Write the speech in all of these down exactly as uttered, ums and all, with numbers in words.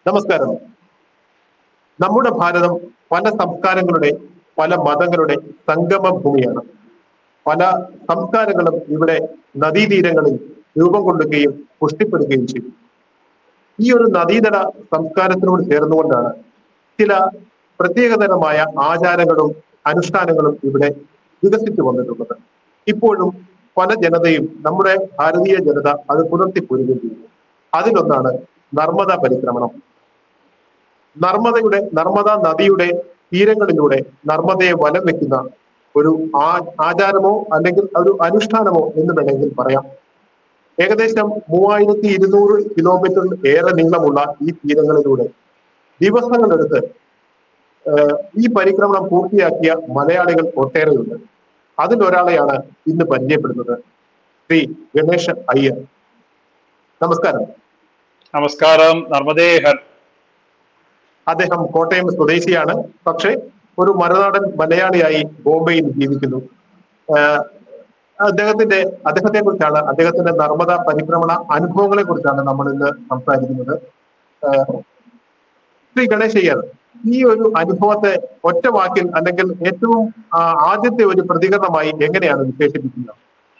നമസ്കാരം. നമ്മുടെ ഭാരതം പല സംസ്കാരങ്ങളുടെ പല മതങ്ങളുടെ സംഗമ ഭൂമിയാണ്. പല സംസ്കാരങ്ങളും ഇവിടെ നദീതീരങ്ങളിൽ രൂപം കൊള്ളുകയും പുഷ്ടിപ്പെടുകയും ചെയ്യും. ഈ ഒരു നദീതട സംസ്കാരത്തിനോട് ചേർന്നുകൊണ്ടാണ് ചില പ്രത്യേകതരമായ ആചാരങ്ങളും അനുഷ്ഠാനങ്ങളും ഇവിടെ വികസിച്ചു വന്നിട്ടുള്ളത്. ഇപ്പോഴും പല ജനതയും നമ്മുടെ ഭാരതീയ ജനത അത് പുലർത്തിപ്പോരുകയും ചെയ്യുന്നു. അതിലൊന്നാണ് നർമ്മദ പരിക്രമണം. നർമ്മദയുടെ നർമ്മദ നദിയുടെ തീരങ്ങളിലൂടെ നർമ്മദയെ വലം വെക്കുന്ന ഒരു ആ ആചാരമോ അല്ലെങ്കിൽ ഒരു അനുഷ്ഠാനമോ എന്ന് വേണമെങ്കിൽ പറയാം. ഏകദേശം മൂവായിരത്തി ഇരുന്നൂറ് കിലോമീറ്റർ ഏറെ നീളമുള്ള ഈ തീരങ്ങളിലൂടെ ദിവസങ്ങളെടുത്ത് ഈ പരിക്രമണം പൂർത്തിയാക്കിയ മലയാളികൾ ഒട്ടേറെയുണ്ട്. അതിലൊരാളെയാണ് ഇന്ന് പരിചയപ്പെടുന്നത്, ശ്രീ ഗണേഷ് അയ്യർ. നമസ്കാരം. നമസ്കാരം. നർമ്മദേഹർ. അദ്ദേഹം കോട്ടയം സ്വദേശിയാണ്. പക്ഷേ ഒരു മറുനാടൻ മലയാളിയായി ബോംബെയിൽ ജീവിക്കുന്നു. അദ്ദേഹത്തിന്റെ അദ്ദേഹത്തെ കുറിച്ചാണ് അദ്ദേഹത്തിന്റെ നർമ്മദ പരിക്രമണ അനുഭവങ്ങളെ കുറിച്ചാണ് നമ്മൾ ഇന്ന് സംസാരിക്കുന്നത്. ശ്രീ ഗണേഷ് അയ്യർ, ഈ ഒരു അനുഭവത്തെ ഒറ്റ വാക്കിൽ അല്ലെങ്കിൽ ഏറ്റവും ആദ്യത്തെ ഒരു പ്രതികരണമായി എങ്ങനെയാണ് വിശേഷിപ്പിക്കുന്നത്?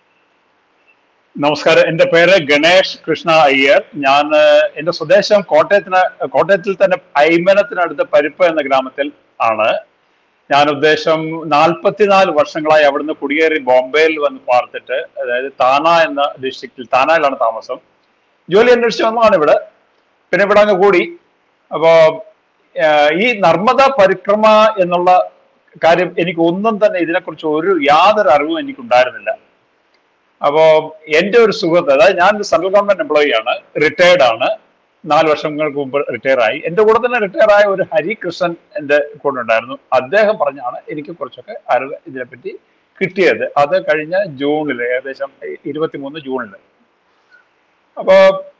നമസ്കാരം. എന്റെ പേര് ഗണേഷ് കൃഷ്ണ അയ്യർ. ഞാൻ എന്റെ സ്വദേശം കോട്ടയത്തിന് കോട്ടയത്തിൽ തന്നെ ഐമനത്തിനടുത്ത് പരിപ്പ് എന്ന ഗ്രാമത്തിൽ ആണ്. ഞാൻ ഉദ്ദേശം നാൽപ്പത്തിനാല് വർഷങ്ങളായി അവിടുന്ന് കുടിയേറി ബോംബെയിൽ വന്ന് പാർത്തിട്ട്, അതായത് താന എന്ന ഡിസ്ട്രിക്റ്റിൽ, താനയിലാണ് താമസം. ജോലി അന്വേഷിച്ച് വന്നതാണ് ഇവിടെ. പിന്നെ ഇവിടെ അങ്ങ് കൂടി. അപ്പോ ഈ നർമ്മദ പരിക്രമ എന്നുള്ള കാര്യം എനിക്ക് ഒന്നും തന്നെ ഇതിനെക്കുറിച്ച് ഒരു യാതൊരു അറിവും എനിക്കുണ്ടായിരുന്നില്ല. അപ്പോ എന്റെ ഒരു സുഹൃത്ത്, അതായത് ഞാൻ സെൻട്രൽ ഗവൺമെന്റ് എംപ്ലോയി ആണ്, റിട്ടയർഡ് ആണ്, നാല് വർഷങ്ങൾക്ക് മുമ്പ് റിട്ടയർ ആയി. എന്റെ കൂടെ തന്നെ റിട്ടയർ ആയ ഒരു ഹരികൃഷ്ണൻ എന്റെ കൂടെ ഉണ്ടായിരുന്നു. അദ്ദേഹം പറഞ്ഞാണ് എനിക്ക് കുറച്ചൊക്കെ അറിവ് ഇതിനെപ്പറ്റി കിട്ടിയത്. അത് കഴിഞ്ഞ ജൂണില്, ഏകദേശം ഇരുപത്തിമൂന്ന് ജൂണില്. അപ്പോ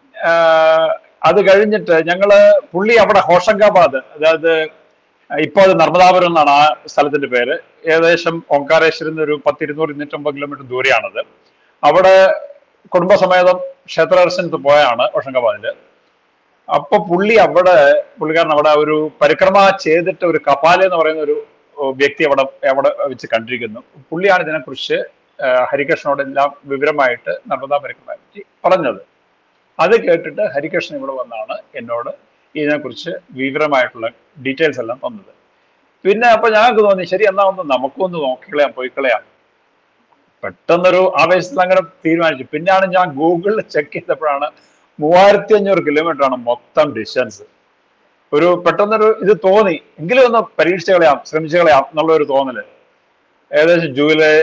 അത് കഴിഞ്ഞിട്ട് ഞങ്ങള് പുള്ളി അവിടെ ഹോഷങ്കാബാദ്, അതായത് ഇപ്പൊ അത് നർമ്മദാപുരം എന്നാണ് ആ സ്ഥലത്തിന്റെ പേര്, ഏകദേശം ഓംകാരേശ്വരിൽ നിന്ന് ഒരു പത്തിരുന്നൂറ് ഇരുന്നൂറ്റമ്പത് കിലോമീറ്റർ ദൂരെയാണത്. അവിടെ കുടുംബസമേതം ക്ഷേത്ര ദർശനത്തിൽ പോയാണ് ഹോഷങ്കാബാദില്. അപ്പൊ പുള്ളി അവിടെ പുള്ളിക്കാരൻ അവിടെ ഒരു പരിക്രമ ചെയ്തിട്ട് ഒരു കപാല എന്ന് പറയുന്ന ഒരു വ്യക്തി അവിടെ അവിടെ വെച്ച് കണ്ടിരിക്കുന്നു. പുള്ളിയാണ് ഇതിനെക്കുറിച്ച് ഹരികൃഷ്ണനോട് എല്ലാം വിവരമായിട്ട് നർമ്മദാ പരിക്രമയെ പറ്റി പറഞ്ഞത്. അത് കേട്ടിട്ട് ഹരികൃഷ്ണൻ ഇവിടെ വന്നാണ് എന്നോട് ഇതിനെക്കുറിച്ച് വിവരമായിട്ടുള്ള ഡീറ്റെയിൽസ് എല്ലാം തന്നത്. പിന്നെ അപ്പൊ ഞങ്ങൾക്ക് തോന്നി, ശരി എന്നാ ഒന്ന് നമുക്കൊന്ന് നോക്കിക്കളയാം, പോയിക്കളയാം. പെട്ടെന്നൊരു ആവേശത്തിൽ അങ്ങനെ തീരുമാനിച്ചു. പിന്നെയാണ് ഞാൻ ഗൂഗിളിൽ ചെക്ക് ചെയ്തപ്പോഴാണ് മൂവായിരത്തി അഞ്ഞൂറ് കിലോമീറ്റർ ആണ് മൊത്തം ഡിസ്റ്റൻസ്. ഒരു പെട്ടെന്നൊരു ഇത് തോന്നി, എങ്കിലും ഒന്ന് പരീക്ഷിച്ച് കളയാം, ശ്രമിച്ചു കളയാം എന്നുള്ള ഒരു തോന്നല്. ഏകദേശം ജൂലൈ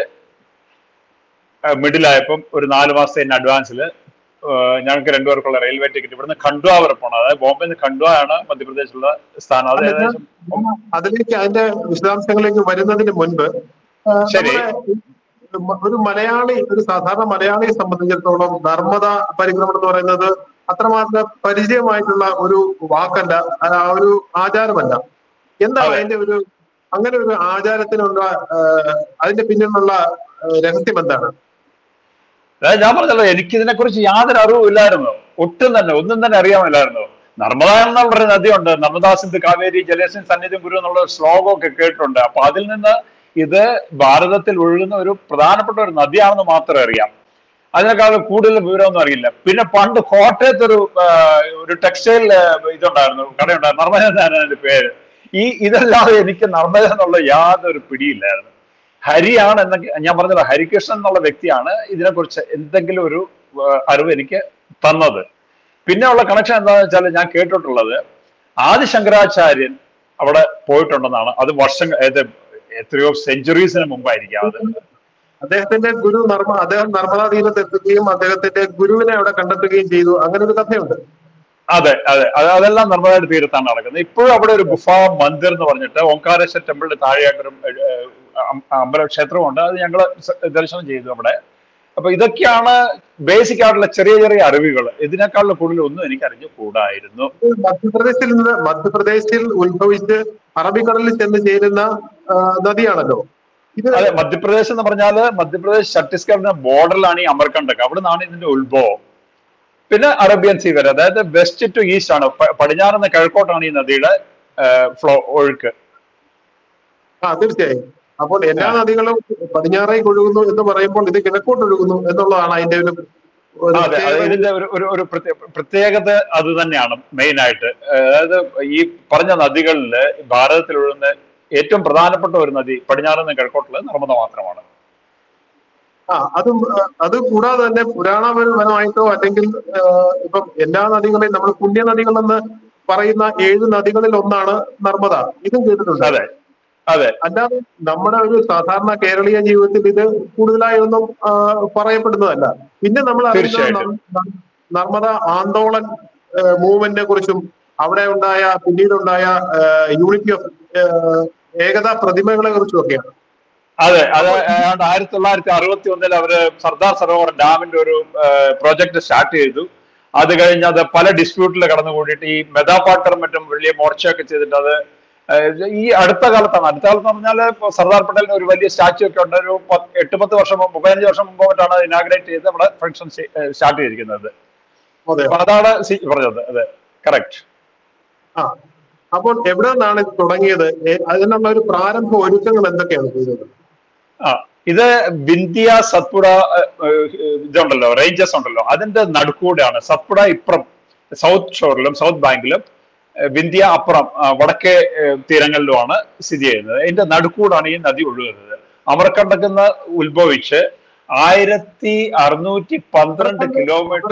മിഡിലായപ്പം ഒരു നാല് മാസത്തെ ഇൻ അഡ്വാൻസിൽ ഞങ്ങൾക്ക് രണ്ടുപേർക്കുള്ള റെയിൽവേ ടിക്കറ്റ് ഇവിടുന്ന് ഖണ്ഡ്വ വരെ പോകണം. അതായത് ബോംബെ നിന്ന് ഖണ്ഡ്വ ആണ് മധ്യപ്രദേശിലുള്ള സ്ഥാനം. അത് ഏകദേശം അതിലേക്ക് അതിന്റെ വിശദാംശങ്ങളിലേക്ക് വരുന്നതിന് മുൻപ് ശരി, ഒരു മലയാളി, ഒരു സാധാരണ മലയാളിയെ സംബന്ധിച്ചിടത്തോളം നർമ്മദ പരിക്രമണം എന്ന് പറയുന്നത് അത്രമാത്രം പരിചയമായിട്ടുള്ള ഒരു വാക്കല്ല, ആ ഒരു ആചാരമല്ല. എന്താണ് അതിന്റെ ഒരു അങ്ങനെ ഒരു ആചാരത്തിനുള്ള അതിന്റെ പിന്നിലുള്ള രഹസ്യം എന്താണ്? അതായത് ഞാൻ പറഞ്ഞല്ലോ, എനിക്കിതിനെ കുറിച്ച് യാതൊരു അറിവും ഇല്ലായിരുന്നു, ഒട്ടും തന്നെ, ഒന്നും തന്നെ അറിയാമില്ലായിരുന്നു. നർമ്മദ എന്നുള്ള നദിയുണ്ട്, നർമ്മദാ സിന്ധു കാവേരി ജലേസ്മിൻ സന്നിധിം ഗുരു എന്നുള്ള ശ്ലോകമൊക്കെ കേട്ടിട്ടുണ്ട്. അപ്പൊ അതിൽ നിന്ന് ഇത് ഭാരതത്തിൽ ഒഴുകുന്ന ഒരു പ്രധാനപ്പെട്ട ഒരു നദിയാണെന്ന് മാത്രമേ അറിയാം. അതിനേക്കാൾ കൂടുതൽ വിവരമൊന്നും അറിയില്ല. പിന്നെ പണ്ട് കോട്ടയത്തൊരു ഒരു ടെക്സ്റ്റൈൽ ഇതുണ്ടായിരുന്നു, കടയുണ്ടായിരുന്നു, നർമ്മദ എന്നാണ് അതിന്റെ പേര്. ഈ ഇതല്ലാതെ എനിക്ക് നർമ്മദ എന്നുള്ള യാതൊരു പിടിയില്ലായിരുന്നു. ഹരിയാണ് എന്ന ഞാൻ പറഞ്ഞത്, ഹരികൃഷ്ണൻ എന്നുള്ള വ്യക്തിയാണ് ഇതിനെക്കുറിച്ച് എന്തെങ്കിലും ഒരു അറിവ് എനിക്ക് തന്നത്. പിന്നെ ഉള്ള കണക്ഷൻ എന്താണെന്ന് വെച്ചാൽ, ഞാൻ കേട്ടിട്ടുള്ളത് ആദിശങ്കരാചാര്യൻ അവിടെ പോയിട്ടുണ്ടെന്നാണ്. അത് വർഷം എത്രയോ സെഞ്ചുറീസിന് മുമ്പായിരിക്കാം. അത് അദ്ദേഹത്തിന്റെ ഗുരു നർമ്മ അദ്ദേഹം നർമ്മദാ തീരത്ത് എത്തുകയും അദ്ദേഹത്തിന്റെ ഗുരുവിനെ അവിടെ കണ്ടെത്തുകയും ചെയ്തു, അങ്ങനെ ഒരു കഥയുണ്ട്. അതെ അതെ അതെല്ലാം നർമ്മദയുടെ തീരത്താണ് നടക്കുന്നത്. ഇപ്പോഴും അവിടെ ഒരു ഗുഫാ മന്ദിർ എന്ന് പറഞ്ഞിട്ട് ഓംകാരേശ്വര ടെമ്പിളിന്റെ താഴെയായിട്ടൊരു അമ്പല ക്ഷേത്രമുണ്ട്. അത് ഞങ്ങൾ ദർശനം ചെയ്തു അവിടെ. അപ്പൊ ഇതൊക്കെയാണ് ബേസിക് ആയിട്ടുള്ള ചെറിയ ചെറിയ അറിവുകൾ. ഇതിനേക്കാളും കൂടുതൽ ഒന്നും എനിക്ക് അറിഞ്ഞു കൂടായിരുന്നു. മധ്യപ്രദേശിൽ നിന്ന് മധ്യപ്രദേശിൽ ഉത്ഭവിച്ച് അറബിക്കടലിൽ ചെന്ന് ചേരുന്ന നദിയാണല്ലോ ഇത്. അതെ, മധ്യപ്രദേശ് എന്ന് പറഞ്ഞാല് മധ്യപ്രദേശ് ഛത്തീസ്ഗഡിന്റെ ബോർഡറിലാണ് ഈ അമർകണ്ടക്. അവിടെ നിന്നാണ് ഇതിന്റെ ഉത്ഭവം. പിന്നെ അറേബ്യൻ സീ വരെ, അതായത് വെസ്റ്റ് ടു ഈസ്റ്റ് ആണ്, പടിഞ്ഞാറ് നിന്ന് കിഴക്കോട്ടാണ് ഈ നദിയുടെ ഫ്ലോ ഒഴുക്ക്. ആ തീർച്ചയായും. അപ്പോൾ എല്ലാ നദികളും പടിഞ്ഞാറേക്ക് ഒഴുകുന്നു എന്ന് പറയുമ്പോൾ ഇത് കിഴക്കോട്ട് ഒഴുകുന്നു എന്നുള്ളതാണ് അതിന്റെ ഒരു അതെ, ഇതിന്റെ ഒരു ഒരു ഒരു പ്രത്യേകത അത് തന്നെയാണ് മെയിൻ ആയിട്ട്. അതായത് ഈ പറഞ്ഞ നദികളില് ഭാരതത്തിൽ ഒഴുകുന്ന ഏറ്റവും പ്രധാനപ്പെട്ട ഒരു നദി പടിഞ്ഞാറ് നിന്ന് കിഴക്കോട്ടുള്ളത് നർമ്മദ മാത്രമാണ്. ആ അതും അത് കൂടാതെ തന്നെ പുരാണപരമായിട്ടോ അല്ലെങ്കിൽ ഇപ്പം എല്ലാ നദികളെയും നമ്മൾ പുണ്യ നദികളെന്ന് പറയുന്ന ഏഴ് നദികളിൽ ഒന്നാണ് നർമ്മദ. ഇതും കേട്ടിട്ടുണ്ട്. അതെ അതെ. അല്ലാതെ നമ്മുടെ ഒരു സാധാരണ കേരളീയ ജീവിതത്തിൽ ഇത് കൂടുതലായൊന്നും പറയപ്പെടുന്നതല്ല. പിന്നെ നമ്മൾ അറിയുന്ന നർമ്മദ ആന്തോളൻ മൂവ്മെന്റിനെ കുറിച്ചും അവിടെ ഉണ്ടായ പിന്നീടുണ്ടായ യൂണിറ്റി ഓഫ് ഏകതാ പ്രതിമകളെ കുറിച്ചും ഒക്കെയാണ്. അതെ, അത് ആയിരത്തി തൊള്ളായിരത്തി അറുപത്തി ഒന്നിൽ അവര് സർദാർ സരോവർ ഡാമിന്റെ ഒരു പ്രോജക്ട് സ്റ്റാർട്ട് ചെയ്തു. അത് കഴിഞ്ഞ് അത് പല ഡിസ്പ്യൂട്ടിൽ കടന്നുകൂടിയിട്ട് ഈ മെതാപാട്ടറും മറ്റും വലിയ മോർച്ചയൊക്കെ ചെയ്തിട്ട് അത് ഈ അടുത്ത കാലത്താണ്, അടുത്ത കാലത്ത് പറഞ്ഞാൽ സർദാർ പട്ടേലിന് ഒരു വലിയ സ്റ്റാച്യു ഒക്കെ ഉണ്ട്. ഒരു എട്ട് പത്ത് വർഷം മുമ്പ് പതിനഞ്ച് വർഷം മുമ്പ് മറ്റാണ് ഇനാഗ്രേറ്റ് ചെയ്ത് നമ്മുടെ ഫംഗ്ഷൻ സ്റ്റാർട്ട് ചെയ്തിരിക്കുന്നത്. അതാണ് പറഞ്ഞത്. അതെ, കറക്റ്റ്. ആ അപ്പോൾ എവിടെ നിന്നാണ് ഇത് തുടങ്ങിയത്? അതിനുള്ള ഒരു പ്രാരംഭ ഒരുക്കങ്ങൾ എന്തൊക്കെയാണ് ചെയ്തത്? ആ ഇത് വിന്ധ്യ സത്പുര ഇതുണ്ടല്ലോ, റേഞ്ചസ് ഉണ്ടല്ലോ, അതിന്റെ നടുക്കൂടെയാണ്. സത്പുര ഇപ്പുറം സൗത്ത് ഷോറിലും സൗത്ത് ബാങ്കിലും വിന്ധ്യ അപ്പുറം വടക്കേ തീരങ്ങളിലുമാണ് സ്ഥിതി ചെയ്യുന്നത്. അതിന്റെ നടുക്കൂടാണ് ഈ നദി ഒഴുകുന്നത്. അമർക്കണ്ടക്കുന്ന് ഉത്ഭവിച്ച് ആയിരത്തി അറുന്നൂറ്റി പന്ത്രണ്ട് കിലോമീറ്റർ.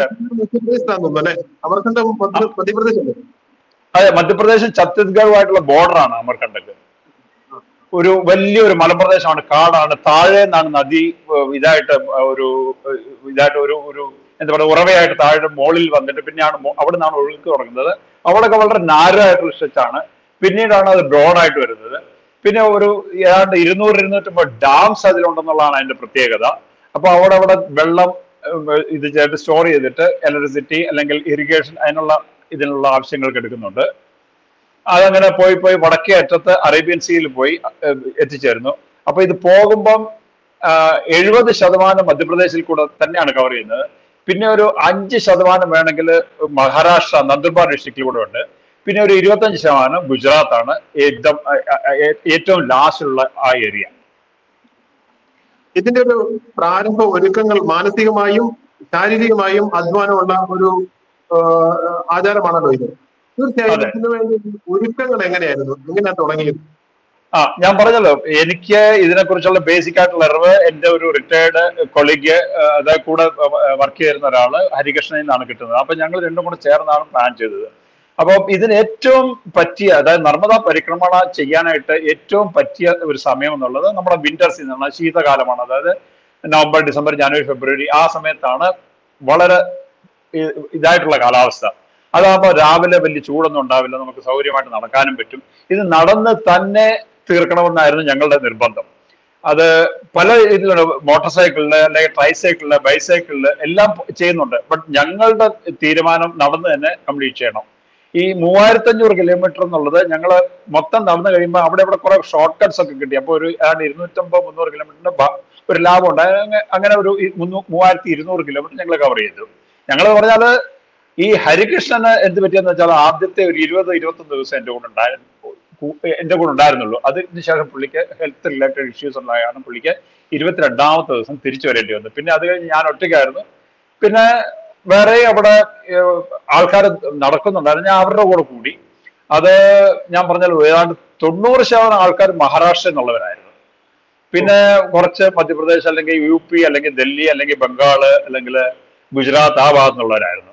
അതെ, മധ്യപ്രദേശും ഛത്തീസ്ഗഡുമായിട്ടുള്ള ബോർഡറാണ് അമർക്കണ്ടക്ക്. ഒരു വലിയൊരു മലപ്രദേശമാണ്, കാടാണ്. താഴെ നിന്നാണ് നദി ഇതായിട്ട് ഒരു ഇതായിട്ട് ഒരു ഒരു എന്താ പറയുക ഉറവയായിട്ട് താഴെ മുകളിൽ വന്നിട്ട് പിന്നെയാണ് അവിടെ നിന്നാണ് ഒഴുക്ക് തുടങ്ങുന്നത്. അവിടെയൊക്കെ വളരെ നാരായിട്ടുള്ള സ്ട്രെച്ചാണ്. പിന്നീടാണ് അത് ബ്രോഡ് ആയിട്ട് വരുന്നത്. പിന്നെ ഒരു ഏതാണ്ട് ഇരുന്നൂറ് ഇരുന്നൂറ്റമ്പത് ഡാംസ് അതിലുണ്ടെന്നുള്ളതാണ് അതിന്റെ പ്രത്യേകത. അപ്പൊ അവിടെ അവിടെ വെള്ളം ഇത് ചെയ്തിട്ട് സ്റ്റോർ ചെയ്തിട്ട് ഇലക്ട്രിസിറ്റി അല്ലെങ്കിൽ ഇറിഗേഷൻ അതിനുള്ള ഇതിനുള്ള ആവശ്യങ്ങൾക്ക് എടുക്കുന്നുണ്ട്. അതങ്ങനെ പോയി പോയി വടക്കേ അറ്റത്ത് അറേബ്യൻ സീയിൽ പോയി എത്തിച്ചേരുന്നു. അപ്പൊ ഇത് പോകുമ്പം എഴുപത് ശതമാനം മധ്യപ്രദേശിൽ കൂടെ തന്നെയാണ് കവർ ചെയ്യുന്നത്. പിന്നെ ഒരു അഞ്ച് ശതമാനം വേണമെങ്കിൽ മഹാരാഷ്ട്ര നന്ദുർബാർ ഡിസ്ട്രിക്റ്റിൽ ഉണ്ട്. പിന്നെ ഒരു ഇരുപത്തഞ്ച് ശതമാനം ഗുജറാത്താണ് ഏറ്റവും ഏറ്റവും ലാസ്റ്റിലുള്ള ആ ഏരിയ. ഇതിന്റെ ഒരു പ്രാരംഭ ഒരുക്കങ്ങൾ മാനസികമായും ശാരീരികമായും അധ്വാനമുള്ള ഒരു ആചാരമാണല്ലോ ഇത്. തീർച്ചയായും ഇതിനു വേണ്ടി ഒരുക്കങ്ങൾ എങ്ങനെയായിരുന്നു, എങ്ങനെയാണ് തുടങ്ങിയത്? ആ ഞാൻ പറഞ്ഞല്ലോ, എനിക്ക് ഇതിനെക്കുറിച്ചുള്ള ബേസിക് ആയിട്ടുള്ള അറിവ് എൻ്റെ ഒരു റിട്ടയർഡ് കൊളീഗ്, അതായത് കൂടെ വർക്ക് ചെയ്യുന്ന ഒരാള് ഹരികൃഷ്ണനിൽ നിന്നാണ് കിട്ടുന്നത്. അപ്പൊ ഞങ്ങൾ രണ്ടും കൂടെ ചേർന്നാണ് പ്ലാൻ ചെയ്തത്. അപ്പം ഇതിന് ഏറ്റവും പറ്റിയ, അതായത് നർമ്മദ പരിക്രമണ ചെയ്യാനായിട്ട് ഏറ്റവും പറ്റിയ ഒരു സമയം എന്നുള്ളത് നമ്മുടെ വിന്റർ സീസണാണ്, ശീതകാലമാണ്. അതായത് നവംബർ, ഡിസംബർ, ജനുവരി, ഫെബ്രുവരി ആ സമയത്താണ് വളരെ ഇതായിട്ടുള്ള കാലാവസ്ഥ. അതാകുമ്പോൾ രാവിലെ വലിയ ചൂടൊന്നും ഉണ്ടാവില്ല, നമുക്ക് സൗകര്യമായിട്ട് നടക്കാനും പറ്റും. ഇത് നടന്ന് തന്നെ തീർക്കണമെന്നായിരുന്നു ഞങ്ങളുടെ നിർബന്ധം. അത് പല ഇതിലുണ്ട്, മോട്ടോർ സൈക്കിളില് അല്ലെങ്കിൽ ട്രൈസൈക്കിളില് ബൈസൈക്കിളില് എല്ലാം ചെയ്യുന്നുണ്ട്. ബട്ട് ഞങ്ങളുടെ തീരുമാനം നടന്ന് തന്നെ കംപ്ലീറ്റ് ചെയ്യണം. ഈ മൂവായിരത്തി അഞ്ഞൂറ് കിലോമീറ്റർ എന്നുള്ളത് ഞങ്ങൾ മൊത്തം നടന്നു കഴിയുമ്പോൾ അവിടെ ഇവിടെ കുറെ ഷോർട്ട് കട്ട്സ് ഒക്കെ കിട്ടി. അപ്പോൾ ഒരു ഏതാണ്ട് ഇരുന്നൂറ്റമ്പത് മുന്നൂറ് കിലോമീറ്ററിന്റെ ഒരു ലാഭം ഉണ്ട്. അങ്ങനെ ഒരു മൂവായിരത്തി ഇരുന്നൂറ് കിലോമീറ്റർ ഞങ്ങൾ കവർ ചെയ്തു. ഞങ്ങൾ പറഞ്ഞാല് ഈ ഹരികൃഷ്ണന് എന്ത് പറ്റിയെന്ന് വെച്ചാൽ ആദ്യത്തെ ഒരു ഇരുപത് ഇരുപത്തൊന്ന് ദിവസം എൻ്റെ കൂടെ ഉണ്ടായിരുന്നു എൻ്റെ കൂടെ ഉണ്ടായിരുന്നുള്ളൂ. അതിന് ശേഷം പുള്ളിക്ക് ഹെൽത്ത് റിലേറ്റഡ് ഇഷ്യൂസ് ഉണ്ടായാണ് പുള്ളിക്ക് ഇരുപത്തിരണ്ടാമത്തെ ദിവസം തിരിച്ചു വരേണ്ടി വന്നു. പിന്നെ അത് കഴിഞ്ഞ് ഞാൻ ഒറ്റയ്ക്കായിരുന്നു. പിന്നെ വേറെ അവിടെ ആൾക്കാർ നടക്കുന്നുണ്ടായിരുന്നു, ഞാൻ അവരുടെ കൂടെ കൂടി. അത് ഞാൻ പറഞ്ഞല്ലോ, ഏതാണ്ട് തൊണ്ണൂറ് ശതമാനം ആൾക്കാർ മഹാരാഷ്ട്ര എന്നുള്ളവരായിരുന്നു. പിന്നെ കുറച്ച് മധ്യപ്രദേശ് അല്ലെങ്കിൽ യു പി അല്ലെങ്കിൽ ഡൽഹി അല്ലെങ്കിൽ ബംഗാള് അല്ലെങ്കിൽ ഗുജറാത്ത് ആ ഭാഗത്തു നിന്നുള്ളവരായിരുന്നു.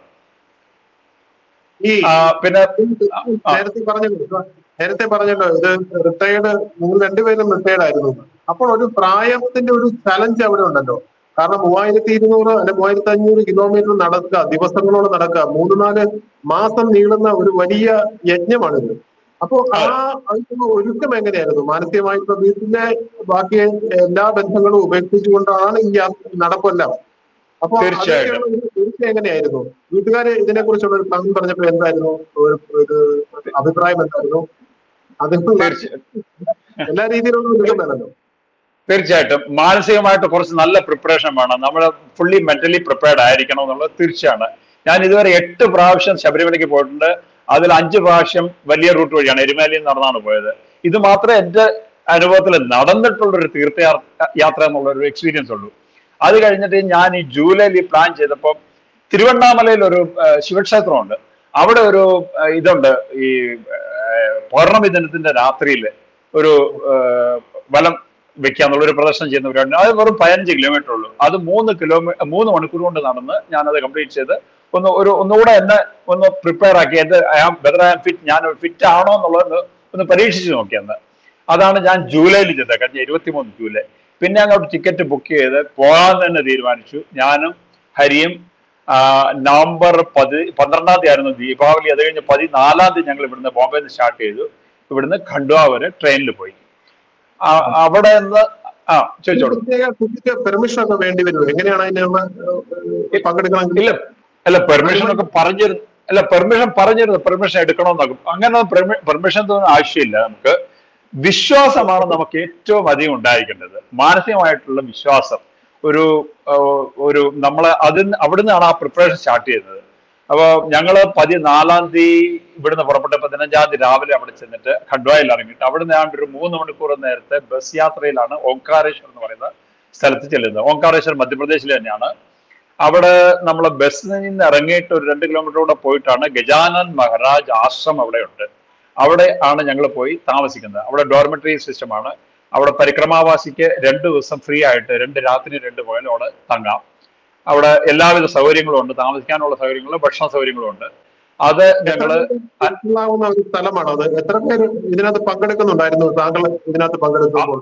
ഈ പിന്നെ നേരത്തെ പറഞ്ഞല്ലോ നേരത്തെ പറഞ്ഞല്ലോ ഇത് റിട്ടയർഡ്, നിങ്ങൾ രണ്ടുപേരും റിട്ടയർഡ് ആയിരുന്നു. അപ്പോൾ ഒരു പ്രായത്തിന്റെ ഒരു ചലഞ്ച് അവിടെ ഉണ്ടല്ലോ. കാരണം മൂവായിരത്തി ഇരുന്നൂറ് അല്ലെ മൂവായിരത്തി അഞ്ഞൂറ് കിലോമീറ്റർ നടക്കുക, ദിവസങ്ങളോട് നടക്കുക, മൂന്ന് നാല് മാസം നീളുന്ന ഒരു വലിയ യജ്ഞമാണിത്. അപ്പോ ആ അതിനുള്ള ഒരുക്കം എങ്ങനെയായിരുന്നു മാനസികമായിട്ട്? വീട്ടിലെ ബാക്കി എല്ലാ ബന്ധങ്ങളും ഉപേക്ഷിച്ചുകൊണ്ടാണ് ഈ നടപ്പെല്ലാം. അപ്പൊ തീർച്ചയായും എങ്ങനെയായിരുന്നു? വീട്ടുകാര് ഇതിനെ കുറിച്ചുള്ള ഒരു പ്ലാൻ പറഞ്ഞപ്പോ എന്തായിരുന്നു ഒരു അഭിപ്രായം എന്തായിരുന്നു? അതിനുള്ള എല്ലാ രീതിയിലുള്ള ഒരുക്കം വേണമല്ലോ. തീർച്ചയായിട്ടും മാനസികമായിട്ട് കുറച്ച് നല്ല പ്രിപ്പറേഷൻ വേണം. നമ്മൾ ഫുള്ളി മെന്റലി പ്രിപ്പയർഡ് ആയിരിക്കണം എന്നുള്ളത് തീർച്ചയാണ്. ഞാൻ ഇതുവരെ എട്ട് പ്രാവശ്യം ശബരിമലയ്ക്ക് പോയിട്ടുണ്ട്. അതിൽ അഞ്ച് പ്രാവശ്യം വലിയ റൂട്ട് വഴിയാണ്, എരുമേലിയിൽ നടന്നാണ് പോയത്. ഇത് മാത്രമേ എന്റെ അനുഭവത്തിൽ നടന്നിട്ടുള്ള ഒരു തീർത്ഥയാത്ര യാത്ര എന്നുള്ള ഒരു എക്സ്പീരിയൻസ് ഉള്ളൂ. അത് കഴിഞ്ഞിട്ട് ഞാൻ ഈ ജൂലൈയിൽ ഈ പ്ലാൻ ചെയ്തപ്പോൾ തിരുവണ്ണാമലയിൽ ഒരു ശിവക്ഷേത്രമുണ്ട്. അവിടെ ഒരു ഇതുണ്ട്, ഈ പൗർണമി ദിനത്തിന്റെ രാത്രിയിൽ ഒരു വലം വെക്കാന്നുള്ള ഒരു പ്രദർശനം ചെയ്യുന്ന പരിപാടി. അത് വെറും പതിനഞ്ച് കിലോമീറ്റർ ഉള്ളൂ. അത് മൂന്ന് കിലോമീറ്റർ മൂന്ന് മണിക്കൂർ കൊണ്ട് നടന്ന് ഞാനത് കംപ്ലീറ്റ് ചെയ്ത് ഒന്ന് ഒരു ഒന്നുകൂടെ എന്നെ ഒന്ന് പ്രിപ്പയർ ആക്കി, എന്റെ I am whether I am fit, ഞാൻ ഫിറ്റ് ആണോ എന്നുള്ളത് ഒന്ന് പരീക്ഷിച്ച് നോക്കിയെന്ന്. അതാണ് ഞാൻ ജൂലൈയിൽ ചെയ്തത്, കഴിഞ്ഞ ഇരുപത്തിമൂന്ന് ജൂലൈ. പിന്നെ അങ്ങോട്ട് ടിക്കറ്റ് ബുക്ക് ചെയ്ത് പോകാൻ തന്നെ തീരുമാനിച്ചു. ഞാനും ഹരിയും നവംബർ പതി പന്ത്രണ്ടാം തീയതി ആയിരുന്നു ദീപാവലി. അത് കഴിഞ്ഞ് പതിനാലാം തീയതി ഞങ്ങൾ ഇവിടുന്ന് ബോംബെയിൽ നിന്ന് സ്റ്റാർട്ട് ചെയ്തു. ഇവിടുന്ന് ഖണ്ഡ്വ വരെ ട്രെയിനിൽ പോയി. അവിടെ നിന്ന് ആ ചോദിച്ചോളൂ. പെർമിഷൻ ഒക്കെ വേണ്ടി വരുമോ? എങ്ങനെയാണ് അതിനുള്ള പങ്കെടുക്കണം? ഇല്ല അല്ല, പെർമിഷൻ ഒക്കെ പറഞ്ഞിരുന്നു. അല്ല, പെർമിഷൻ പറഞ്ഞിരുന്നു, പെർമിഷൻ എടുക്കണമെന്നാകും. അങ്ങനെ പെർമിഷൻ തോന്നുന്ന ആവശ്യമില്ല. നമുക്ക് വിശ്വാസമാണ് നമുക്ക് ഏറ്റവും അധികം ഉണ്ടായിരിക്കേണ്ടത്. മാനസികമായിട്ടുള്ള വിശ്വാസം. ഒരു ഒരു നമ്മളെ അതിന് അവിടുന്നാണ് ആ പ്രിപ്പറേഷൻ സ്റ്റാർട്ട് ചെയ്യുന്നത്. അപ്പോൾ ഞങ്ങള് പതിനാലാം തീയതി ഇവിടുന്ന് പുറപ്പെട്ട പതിനഞ്ചാം തീയതി രാവിലെ അവിടെ ചെന്നിട്ട് ഖണ്ഡ്വയിൽ ഇറങ്ങിയിട്ട് അവിടുന്ന് ആണ്ട് ഒരു മൂന്ന് മണിക്കൂർ നേരത്തെ ബസ് യാത്രയിലാണ് ഓംകാരേശ്വർ എന്ന് പറയുന്ന സ്ഥലത്ത് ചെല്ലുന്നത്. ഓംകാരേശ്വർ മധ്യപ്രദേശിൽ തന്നെയാണ്. അവിടെ നമ്മളെ ബസ്സിൽ നിന്ന് ഇറങ്ങിയിട്ട് ഒരു രണ്ട് കിലോമീറ്റർ കൂടെ പോയിട്ടാണ് ഗജാനൻ മഹാരാജ് ആശ്രമം അവിടെ ഉണ്ട്. അവിടെ ആണ് ഞങ്ങൾ പോയി താമസിക്കുന്നത്. അവിടെ ഡോർമെറ്ററി സിസ്റ്റമാണ്. അവിടെ പരിക്രമാവാസിക്ക് രണ്ട് ദിവസം ഫ്രീ ആയിട്ട് രണ്ട് രാത്രി രണ്ട് പകലും അവിടെ തങ്ങാം. അവിടെ എല്ലാവിധ സൗകര്യങ്ങളും ഉണ്ട്, താമസിക്കാനുള്ള സൗകര്യങ്ങളും ഭക്ഷണ സൗകര്യങ്ങളും ഉണ്ട്. അത് ഞങ്ങള് ഒരു സ്ഥലമാണ്. അത് എത്ര പേര് ഇതിനകത്ത് പങ്കെടുക്കുന്നുണ്ടായിരുന്നു? താങ്കൾ ഇതിനകത്ത് പങ്കെടുക്കുമ്പോൾ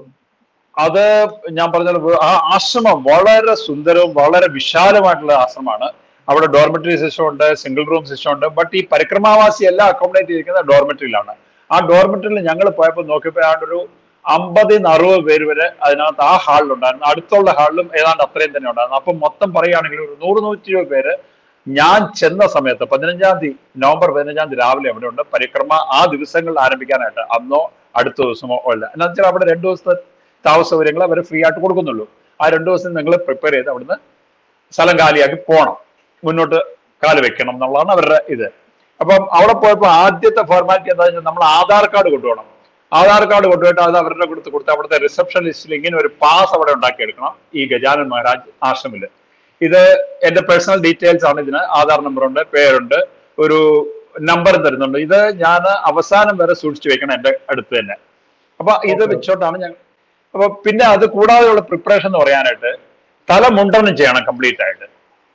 അത് ഞാൻ പറഞ്ഞ ആ ആശ്രമം വളരെ സുന്ദരവും വളരെ വിശാലമായിട്ടുള്ള ആശ്രമമാണ്. അവിടെ ഡോർമെറ്ററി സിസ്റ്റം ഉണ്ട്, സിംഗിൾ റൂം സിസ്റ്റം ഉണ്ട്. ബട്ട് ഈ പരിക്രമാവാസി എല്ലാം അക്കോമഡേറ്റ് ചെയ്തിരിക്കുന്ന ഡോർമെറ്ററിയിലാണ്. ആ ഡോർമെറ്ററിയിൽ ഞങ്ങൾ പോയപ്പോൾ നോക്കിയപ്പോൾ ഏതാണ്ട് ഒരു അമ്പതിന് അറുപത് പേര് വരെ അതിനകത്ത് ആ ഹാളിലുണ്ടായിരുന്നു. അടുത്തുള്ള ഹാളിലും ഏതാണ്ട് അത്രയും തന്നെ ഉണ്ടായിരുന്നു. അപ്പം മൊത്തം പറയുകയാണെങ്കിൽ ഒരു നൂറ് നൂറ്റി ഇരുപത് പേര് ഞാൻ ചെന്ന സമയത്ത് പതിനഞ്ചാം തീയതി നവംബർ പതിനഞ്ചാം തീയതി രാവിലെ അവിടെ ഉണ്ട്. പരിക്രമ ആ ദിവസങ്ങളിൽ ആരംഭിക്കാനായിട്ട് അന്നോ അടുത്ത ദിവസമോ അല്ല. എന്താ വെച്ചാൽ അവിടെ രണ്ടു ദിവസത്തെ താമസ സൗകര്യങ്ങൾ അവർ ഫ്രീ ആയിട്ട് കൊടുക്കുന്നുള്ളൂ. ആ രണ്ടു ദിവസം നിങ്ങൾ പ്രിപ്പയർ ചെയ്ത് അവിടുന്ന് സ്ഥലം കാലിയാക്കി പോകണം, മുന്നോട്ട് കാല് വെക്കണം എന്നുള്ളതാണ് അവരുടെ ഇത്. അപ്പം അവിടെ പോയപ്പോൾ ആദ്യത്തെ ഫോർമാലിറ്റി എന്താ വെച്ചാൽ നമ്മൾ ആധാർ കാർഡ് കൊണ്ടുപോകണം. ആധാർ കാർഡ് കൊണ്ടുപോയിട്ട് അത് അവരുടെ കൊടുത്ത് കൊടുത്ത് അവിടുത്തെ റിസപ്ഷൻ ലിസ്റ്റിൽ ഇങ്ങനെ ഒരു പാസ് അവിടെ ഉണ്ടാക്കിയെടുക്കണം ഈ ഗജാനൻ മഹാരാജ് ആശ്രമില്. ഇത് എന്റെ പേഴ്സണൽ ഡീറ്റെയിൽസ് ആണ്. ഇതിന് ആധാർ നമ്പറുണ്ട്, പേരുണ്ട്, ഒരു നമ്പർ തരുന്നുണ്ട്. ഇത് ഞാൻ അവസാനം വരെ സൂക്ഷിച്ചു വെക്കണം എന്റെ അടുത്ത് തന്നെ. അപ്പൊ ഇത് വെച്ചോട്ടാണ് ഞാൻ. അപ്പൊ പിന്നെ അത് കൂടാതെയുള്ള പ്രിപ്പറേഷൻ എന്ന് പറയാനായിട്ട് തല മുണ്ടനം ചെയ്യണം കംപ്ലീറ്റ് ആയിട്ട്.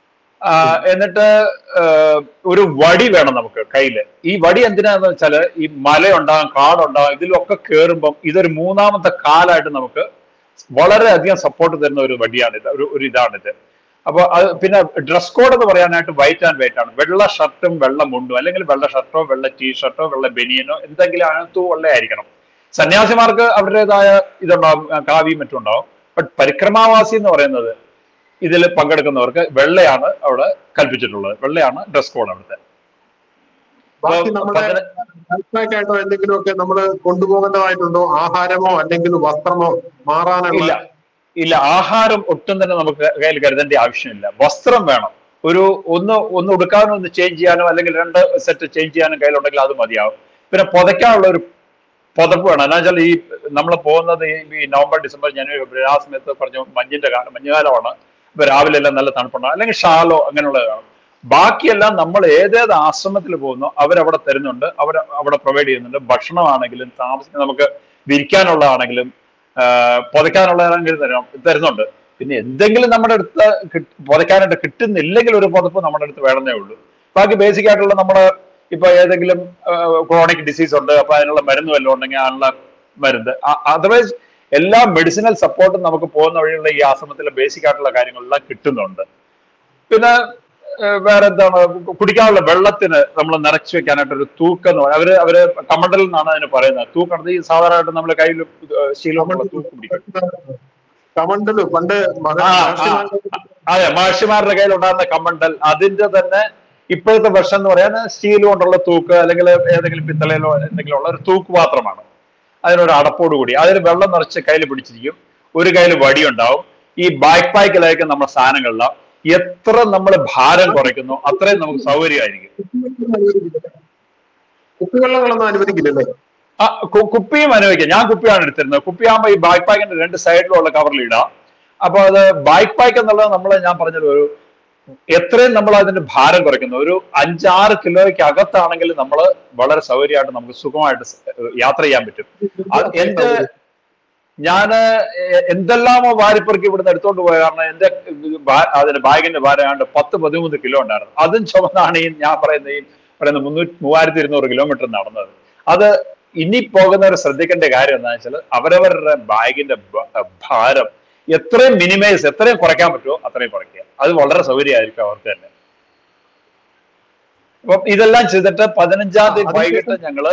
എന്നിട്ട് ഒരു വടി വേണം നമുക്ക് കയ്യില്. ഈ വടി എന്തിനാന്ന് വെച്ചാല് ഈ മലയുണ്ടാകും, കാടുണ്ടാകും, ഇതിലൊക്കെ കയറുമ്പം ഇതൊരു മൂന്നാമത്തെ കാലായിട്ട് നമുക്ക് വളരെയധികം സപ്പോർട്ട് തരുന്ന ഒരു വടിയാണിത്, ഒരു ഒരു ഇതാണിത്. അപ്പൊ അത് പിന്നെ ഡ്രസ് കോഡ് എന്ന് പറയാനായിട്ട് വൈറ്റ് ആൻഡ് വൈറ്റ് ആണ്. വെള്ള ഷർട്ടും വെള്ള മുണ്ടും, അല്ലെങ്കിൽ വെള്ള ഷർട്ടോ വെള്ള ടീഷർട്ടോ വെള്ള ബനിയനോ എന്തെങ്കിലും അകത്തു വെള്ളയായിരിക്കണം. സന്യാസിമാർക്ക് അവരുടേതായ ഇതുണ്ടാവും, കാവിയും മറ്റും ഉണ്ടാവും. ബട്ട് പരിക്രമാവാസി എന്ന് പറയുന്നത് ഇതിൽ പങ്കെടുക്കുന്നവർക്ക് വെള്ളയാണ് അവിടെ കൽപ്പിച്ചിട്ടുള്ളത്. വെള്ളയാണ് ഡ്രസ് കോഡ് അവിടുത്തെ. ആയിട്ടോ എന്തെങ്കിലുമൊക്കെ നമ്മൾ കൊണ്ടുപോകേണ്ടതായിട്ടുണ്ടോ? ആഹാരമോ അല്ലെങ്കിൽ വസ്ത്രമോ മാറാനില്ല? ഇല്ല, ആഹാരം ഒട്ടും തന്നെ നമുക്ക് കയ്യിൽ കരുതേണ്ട ആവശ്യമില്ല. വസ്ത്രം വേണം. ഒരു ഒന്ന് ഒന്ന് ഉടുക്കാനോ ഒന്ന് ചേഞ്ച് ചെയ്യാനോ അല്ലെങ്കിൽ രണ്ട് സെറ്റ് ചേഞ്ച് ചെയ്യാനും കയ്യിലുണ്ടെങ്കിൽ അത് മതിയാവും. പിന്നെ പുതയ്ക്കാനുള്ള ഒരു പുതപ്പ് വേണം. എന്താ വെച്ചാൽ ഈ നമ്മൾ പോകുന്നത് ഈ നവംബർ ഡിസംബർ ജനുവരി ഫെബ്രുവരി ആ സമയത്ത് പറഞ്ഞ മഞ്ഞിന്റെ കാലം, മഞ്ഞുകാലമാണ്. ഇപ്പൊ രാവിലെ എല്ലാം നല്ല തണുപ്പുണ്ടാകും, അല്ലെങ്കിൽ ഷാലോ അങ്ങനെയുള്ളത് കാണും. ബാക്കിയെല്ലാം നമ്മൾ ഏതേത് ആശ്രമത്തിൽ പോകുന്നോ അവരവിടെ തരുന്നുണ്ട്, അവർ അവിടെ പ്രൊവൈഡ് ചെയ്യുന്നുണ്ട്. ഭക്ഷണമാണെങ്കിലും താമസിക്കാൻ നമുക്ക് വിരിക്കാനുള്ളതാണെങ്കിലും പുതയ്ക്കാനുള്ളതാണെങ്കിലും തരണം തരുന്നുണ്ട്. പിന്നെ എന്തെങ്കിലും നമ്മുടെ അടുത്ത് പുതയ്ക്കാനായിട്ട് കിട്ടുന്നില്ലെങ്കിൽ ഒരു പുതപ്പ് നമ്മുടെ അടുത്ത് വേണമെന്നേ ഉള്ളൂ. ബാക്കി ബേസിക് ആയിട്ടുള്ള നമ്മുടെ ഇപ്പൊ ഏതെങ്കിലും ക്രോണിക് ഡിസീസ് ഉണ്ട്, അപ്പൊ അതിനുള്ള മരുന്ന് വല്ലതും ഉണ്ടെങ്കിൽ അതിനുള്ള മരുന്ന്. അതർവൈസ് എല്ലാ മെഡിസിനൽ സപ്പോർട്ടും നമുക്ക് പോകുന്ന വഴിയുള്ള ഈ ആശ്രമത്തിലെ ബേസിക് ആയിട്ടുള്ള കാര്യങ്ങളെല്ലാം കിട്ടുന്നുണ്ട്. പിന്നെ വേറെ എന്താണ്, കുടിക്കാനുള്ള വെള്ളത്തിന് നമ്മൾ നിറച്ചു വെക്കാനായിട്ട് ഒരു തൂക്കെന്ന് പറയും. അവര് അവര് കമണ്ടൽ എന്നാണ് അതിന് പറയുന്നത്. തൂക്കണത് ഈ സാധാരണയായിട്ട് നമ്മുടെ കയ്യിൽ ശീലമുള്ള തൂക്ക് പിടിക്കും. അതെ, മഹർഷിമാരുടെ കയ്യിൽ ഉണ്ടാകുന്ന കമണ്ടൽ, അതിന്റെ തന്നെ ഇപ്പോഴത്തെ വെർഷൻ എന്ന് പറയാൻ സ്റ്റീൽ കൊണ്ടുള്ള തൂക്ക് അല്ലെങ്കിൽ ഏതെങ്കിലും പിത്തളയിലോ എന്തെങ്കിലും ഉള്ള ഒരു തൂക്ക് പാത്രമാണ്. അതിനൊരു അടപ്പോട് കൂടി അതിൽ വെള്ളം നിറച്ച് കയ്യിൽ പിടിച്ചിരിക്കും. ഒരു കയ്യിൽ വടി ഉണ്ടാവും. ഈ ബാക്ക് പാക്കിലായിരിക്കും നമ്മുടെ സാധനങ്ങളിലാണ്. എത്ര നമ്മൾ ഭാരം കുറയ്ക്കുന്നു അത്രയും നമുക്ക് സൗകര്യമായിരിക്കും. കുപ്പിവെള്ളങ്ങളൊന്നും അനുവദിക്കില്ലല്ലേ? ആ കുപ്പിയും അനുവദിക്കാം. ഞാൻ കുപ്പിയാണ് എടുത്തിരുന്നത്. കുപ്പിയാകുമ്പോൾ ഈ ബാക്ക് പാക്കിന്റെ രണ്ട് സൈഡിലുള്ള കവറിൽ ഇടാം. അപ്പൊ അത് ബാക്ക് പാക്ക് എന്നുള്ളത് നമ്മൾ ഞാൻ പറഞ്ഞത് ഒരു എത്രയും നമ്മൾ അതിന്റെ ഭാരം കുറയ്ക്കുന്നു. ഒരു അഞ്ചാറ് കിലോയ്ക്ക് അകത്താണെങ്കിൽ നമ്മൾ വളരെ സൗകര്യമായിട്ട് നമുക്ക് സുഖമായിട്ട് യാത്ര ചെയ്യാൻ പറ്റും. എന്റെ ഞാന് എന്തെല്ലാമോ വാരിപ്പുറക്കി ഇവിടുന്ന് എടുത്തോണ്ട് പോയ കാരണം എന്റെ അതിന്റെ ബാഗിന്റെ ഭാരം ആണ്ട് പത്ത് പതിമൂന്ന് കിലോ ഉണ്ടായിരുന്നു. അതും ചുമന്നാണ് ഈ ഞാൻ പറയുന്ന ഈ പറയുന്ന മുന്നൂറ്റി മൂവായിരത്തി ഇരുന്നൂറ് കിലോമീറ്റർ നടന്നത്. അത് ഇനി പോകുന്നവർ ശ്രദ്ധിക്കേണ്ട കാര്യം എന്താണെന്ന് വെച്ചാൽ അവരവരുടെ ബാഗിന്റെ ഭാരം എത്രയും മിനിമൈസ് എത്രയും കുറയ്ക്കാൻ പറ്റുമോ അത്രയും കുറയ്ക്കുക. അത് വളരെ സൗകര്യമായിരിക്കും അവർക്ക് തന്നെ. അപ്പം ഇതെല്ലാം ചെയ്തിട്ട് പതിനഞ്ചാം തീയതി വൈകിട്ട് ഞങ്ങള്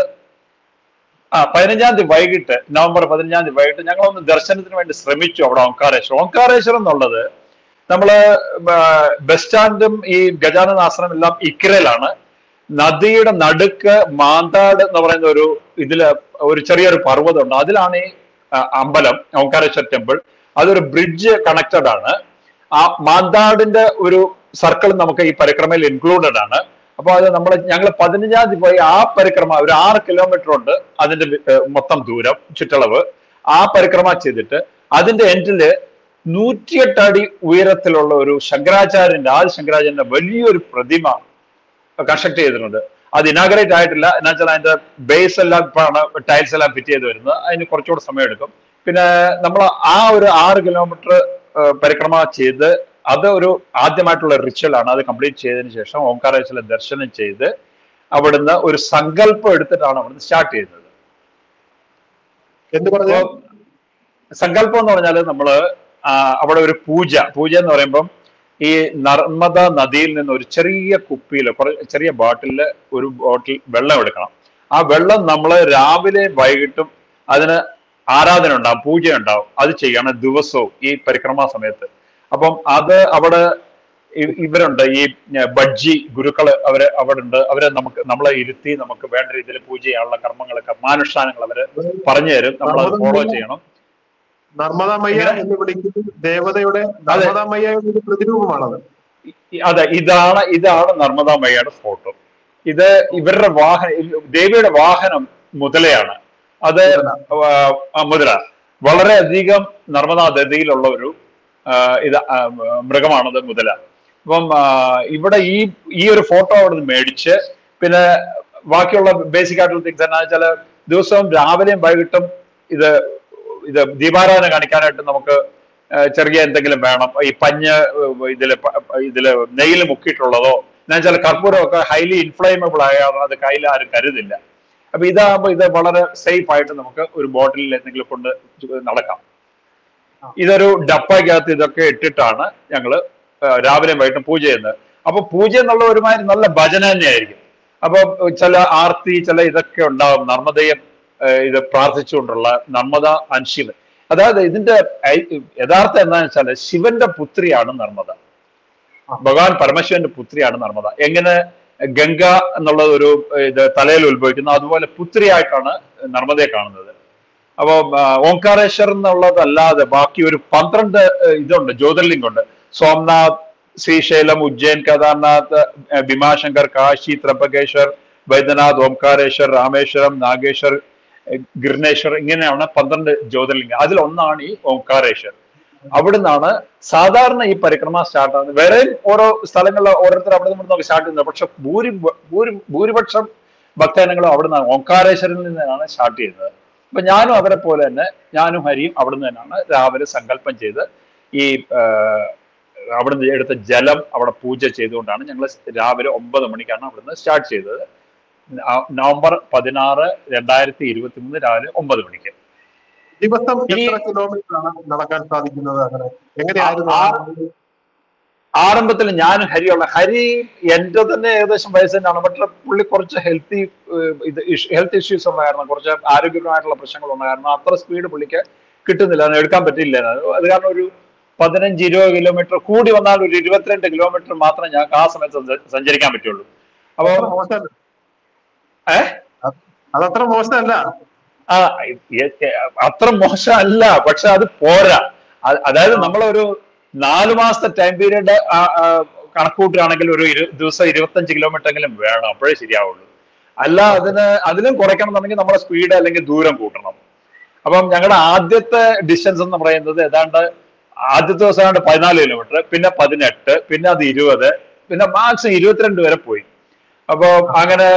ആ പതിനഞ്ചാം തീയതി വൈകിട്ട് നവംബർ പതിനഞ്ചാം തീയതി വൈകിട്ട് ഞങ്ങളൊന്ന് ദർശനത്തിന് വേണ്ടി ശ്രമിച്ചു അവിടെ ഓംകാരേശ്വരം. ഓംകാരേശ്വരം എന്നുള്ളത് നമ്മള് ബസ് സ്റ്റാൻഡും ഈ ഗജാനന ആശ്രമം എല്ലാം ഇക്കരയിലാണ്. നദിയുടെ നടുക്ക് മാന്താട് എന്ന് പറയുന്ന ഒരു ഇതില് ഒരു ചെറിയൊരു പർവ്വതമുണ്ട്. അതിലാണ് ഈ അമ്പലം ഓംകാരേശ്വർ ടെമ്പിൾ. അതൊരു ബ്രിഡ്ജ് കണക്റ്റഡ് ആണ്. ആ മാന്താടിന്റെ ഒരു സർക്കിൾ നമുക്ക് ഈ പരിക്രമയിൽ ഇൻക്ലൂഡഡ് ആണ്. അപ്പൊ അത് നമ്മൾ ഞങ്ങൾ പതിനഞ്ചാം തീയതി പോയി ആ പരിക്രമ ഒരു ആറ് കിലോമീറ്റർ ഉണ്ട് അതിന്റെ മൊത്തം ദൂരം ചുറ്റളവ്. ആ പരിക്രമ ചെയ്തിട്ട് അതിന്റെ എൻഡില് നൂറ്റിയെട്ട് അടി ഉയരത്തിലുള്ള ഒരു ശങ്കരാചാര്യന്റെ ആദ്യ ശങ്കരാചാര്യന്റെ വലിയൊരു പ്രതിമ കൺസ്ട്രക്ട് ചെയ്തിട്ടുണ്ട്. അത് ഇനാഗ്രേറ്റ് ആയിട്ടില്ല. എന്നാ വെച്ചാൽ അതിന്റെ ബേസ് എല്ലാം ഇപ്പോഴാണ് ടൈൽസ് എല്ലാം ഫിറ്റ് ചെയ്ത് വരുന്നത്. അതിന് കുറച്ചുകൂടെ സമയം എടുക്കും. പിന്നെ നമ്മൾ ആ ഒരു ആറ് കിലോമീറ്റർ പരിക്രമ ചെയ്ത് അത് ഒരു ആദ്യമായിട്ടുള്ള റിച്വൽ ആണ്. അത് കംപ്ലീറ്റ് ചെയ്തതിനു ശേഷം ഓംകാരേശ്വര ദർശനം ചെയ്ത് അവിടുന്ന് ഒരു സങ്കല്പം എടുത്തിട്ടാണ് അവിടുന്ന് സ്റ്റാർട്ട് ചെയ്യുന്നത്. എന്ത് പറഞ്ഞു? സങ്കല്പം എന്ന് പറഞ്ഞാൽ നമ്മള് അവിടെ ഒരു പൂജ പൂജ എന്ന് പറയുമ്പം ഈ നർമ്മദ നദിയിൽ നിന്ന് ഒരു ചെറിയ കുപ്പിയിൽ കുറെ ചെറിയ ബോട്ടിലില് ഒരു ബോട്ടിൽ വെള്ളം എടുക്കണം. ആ വെള്ളം നമ്മൾ രാവിലെ വൈകിട്ടും അതിന് ആരാധന ഉണ്ടാവും, പൂജ ഉണ്ടാവും. അത് ചെയ്യണം ദിവസവും ഈ പരിക്രമ സമയത്ത്. അപ്പം അത് അവിടെ ഇവരുണ്ട്, ഈ ബഡ്ജി ഗുരുക്കള് അവര് അവിടെ ഉണ്ട്. അവരെ നമുക്ക് നമ്മളെ ഇരുത്തി നമുക്ക് വേണ്ട രീതിയിൽ പൂജ ചെയ്യാനുള്ള കർമ്മങ്ങളൊക്കെ മാനുഷ്ഠാനങ്ങൾ അവര് പറഞ്ഞു തരും. നമ്മൾ അത് ഫോളോ ചെയ്യണം. നർമ്മദാമയ്യ എന്ന് വിളിക്കുന്നത് ദേവതയുടെ നർമ്മദാമയ്യയുടെ ഒരു പ്രതിരൂപമാണത്. അതെ, ഇതാണ് ഇതാണ് നർമ്മദാമയ്യയുടെ ഫോട്ടോ. ഇത് ഇവരുടെ വാഹനം, ദേവിയുടെ വാഹനം മുതലയാണ്. അത് മുതല വളരെയധികം നർമ്മദാ നദിയിലുള്ള ഒരു ഇത് മൃഗമാണത് മുതല. അപ്പം ഇവിടെ ഈ ഈ ഒരു ഫോട്ടോ അവിടെ നിന്ന് മേടിച്ച് പിന്നെ ബാക്കിയുള്ള ബേസിക് ആയിട്ടുള്ള തിങ്സ് എന്നാ വെച്ചാൽ ദിവസവും രാവിലെയും വൈകിട്ടും ഇത് ഇത് ദീപാരാധന കാണിക്കാനായിട്ട് നമുക്ക് ചെറിയ എന്തെങ്കിലും വേണം. ഈ പഞ്ഞ് ഇതില് ഇതില് നെയ്യിൽ മുക്കിയിട്ടുള്ളതോ എന്നാ വെച്ചാൽ കർപ്പൂരമൊക്കെ ഹൈലി ഇൻഫ്ലേമബിൾ ആയാൽ അത് കയ്യിൽ ആരും കരുതില്ല. അപ്പൊ ഇതാകുമ്പോൾ ഇത് വളരെ സേഫ് ആയിട്ട് നമുക്ക് ഒരു ബോട്ടിലിൽ എന്തെങ്കിലും കൊണ്ട് നടക്കാം. ഇതൊരു ഡപ്പയ്ക്കകത്ത് ഇതൊക്കെ ഇട്ടിട്ടാണ് ഞങ്ങള് രാവിലെയും വൈകിട്ടും പൂജ ചെയ്യുന്നത്. അപ്പൊ പൂജ എന്നുള്ള ഒരുമാതിരി നല്ല ഭജന തന്നെയായിരിക്കും. അപ്പൊ ചില ആർത്തി ചില ഇതൊക്കെ ഉണ്ടാവും. നർമ്മദയെ ഇത് പ്രാർത്ഥിച്ചുകൊണ്ടുള്ള നർമ്മദ ആൻഡ് ശിവൻ. അതായത് ഇതിന്റെ യഥാർത്ഥം എന്താണെന്ന് വെച്ചാൽ ശിവന്റെ പുത്രിയാണ് നർമ്മദ. ഭഗവാൻ പരമശിവന്റെ പുത്രിയാണ് നർമ്മദ. എങ്ങനെ ഗംഗ എന്നുള്ളത് ഒരു ഇത് തലയിൽ ഉത്ഭവിക്കുന്നു, അതുപോലെ പുത്രിയായിട്ടാണ് നർമ്മദയെ കാണുന്നത്. അപ്പൊ ഓംകാരേശ്വർ എന്നുള്ളതല്ലാതെ ബാക്കി ഒരു പന്ത്രണ്ട് ഇതുണ്ട്, ജ്യോതിർലിംഗുണ്ട്. സോംനാഥ്, ശ്രീശൈലം, ഉജ്ജയിൻ, കേദാർനാഥ്, ഭീമാശങ്കർ, കാശി, ത്രംബകേശ്വർ, വൈദ്യനാഥ്, ഓംകാരേശ്വർ, രാമേശ്വരം, നാഗേശ്വർ, ഗിർണേശ്വർ, ഇങ്ങനെയാണ് പന്ത്രണ്ട് ജ്യോതിർലിംഗം. അതിലൊന്നാണ് ഈ ഓംകാരേശ്വർ. അവിടുന്നാണ് സാധാരണ ഈ പരിക്രമ സ്റ്റാർട്ട് ആകുന്നത്. വേറെ ഓരോ സ്ഥലങ്ങളിൽ ഓരോരുത്തർ അവിടെ നിന്നൊക്കെ സ്റ്റാർട്ട് ചെയ്യുന്നത്. പക്ഷെ ഭൂരി ഭൂരി ഭൂരിപക്ഷം ഭക്തജനങ്ങളും അവിടെ നിന്നാണ് ഓംകാരേശ്വരിൽ നിന്നാണ് സ്റ്റാർട്ട് ചെയ്യുന്നത്. അപ്പൊ ഞാനും അവരെ പോലെ തന്നെ ഞാനും ഹരിയും അവിടുന്ന് തന്നെയാണ് രാവിലെ സങ്കല്പം ചെയ്ത് ഈ അവിടുന്ന് എടുത്ത ജലം അവിടെ പൂജ ചെയ്തുകൊണ്ടാണ് ഞങ്ങൾ രാവിലെ ഒമ്പത് മണിക്കാണ് അവിടുന്ന് സ്റ്റാർട്ട് ചെയ്തത്. നവംബർ പതിനാറ് രണ്ടായിരത്തി ഇരുപത്തി മൂന്ന് രാവിലെ ഒമ്പത് മണിക്ക്. ദിവസം എത്ര കിലോമീറ്റർ ആണ് നടക്കാൻ സാധിക്കുന്നത്? അങ്ങനെ എങ്ങനെയായിരുന്നു? ആരംഭത്തിൽ ഞാനും ഹരിയുള്ള ഹരി എന്റെ തന്നെ ഏകദേശം വയസ്സ് തന്നെയാണ്. പക്ഷെ പുള്ളി കുറച്ച് ഹെൽത്തി ഇത് ഹെൽത്ത് ഇഷ്യൂസ് ഉണ്ടായിരുന്നു, കുറച്ച് ആരോഗ്യപരമായിട്ടുള്ള പ്രശ്നങ്ങൾ ഉണ്ടായിരുന്നു. അത്ര സ്പീഡ് പുള്ളിക്ക് കിട്ടുന്നില്ല, എടുക്കാൻ പറ്റില്ല. അത് കാരണം ഒരു പതിനഞ്ച് ഇരുപത് കിലോമീറ്റർ കൂടി വന്നാൽ ഒരു ഇരുപത്തിരണ്ട് കിലോമീറ്റർ മാത്രമേ ഞങ്ങൾക്ക് ആ സമയത്ത് സഞ്ചരിക്കാൻ പറ്റുള്ളൂ. അപ്പൊ ഏഹ് അതത്ര മോശമല്ല. ആ അത്ര മോശമല്ല, പക്ഷെ അത് പോരാ. അതായത് നമ്മളൊരു നാലു മാസത്തെ ടൈം പീരീഡ് കണക്കൂട്ടുകയാണെങ്കിൽ ഒരു ഇരു ദിവസം ഇരുപത്തഞ്ച് കിലോമീറ്റർ എങ്കിലും വേണം, അപ്പോഴേ ശരിയാവുള്ളൂ. അല്ല അതിന് അതിലും കുറയ്ക്കണം എന്നുണ്ടെങ്കിൽ നമ്മുടെ സ്പീഡ് അല്ലെങ്കിൽ ദൂരം കൂട്ടണം. അപ്പം ഞങ്ങളുടെ ആദ്യത്തെ ഡിസ്റ്റൻസ് എന്ന് പറയുന്നത് ഏതാണ്ട് ആദ്യത്തെ ദിവസം ഏതാണ്ട് പതിനാല് കിലോമീറ്റർ, പിന്നെ പതിനെട്ട്, പിന്നെ അത് ഇരുപത്, പിന്നെ മാക്സിമം ഇരുപത്തിരണ്ട് വരെ പോയി. അപ്പൊ അങ്ങനെ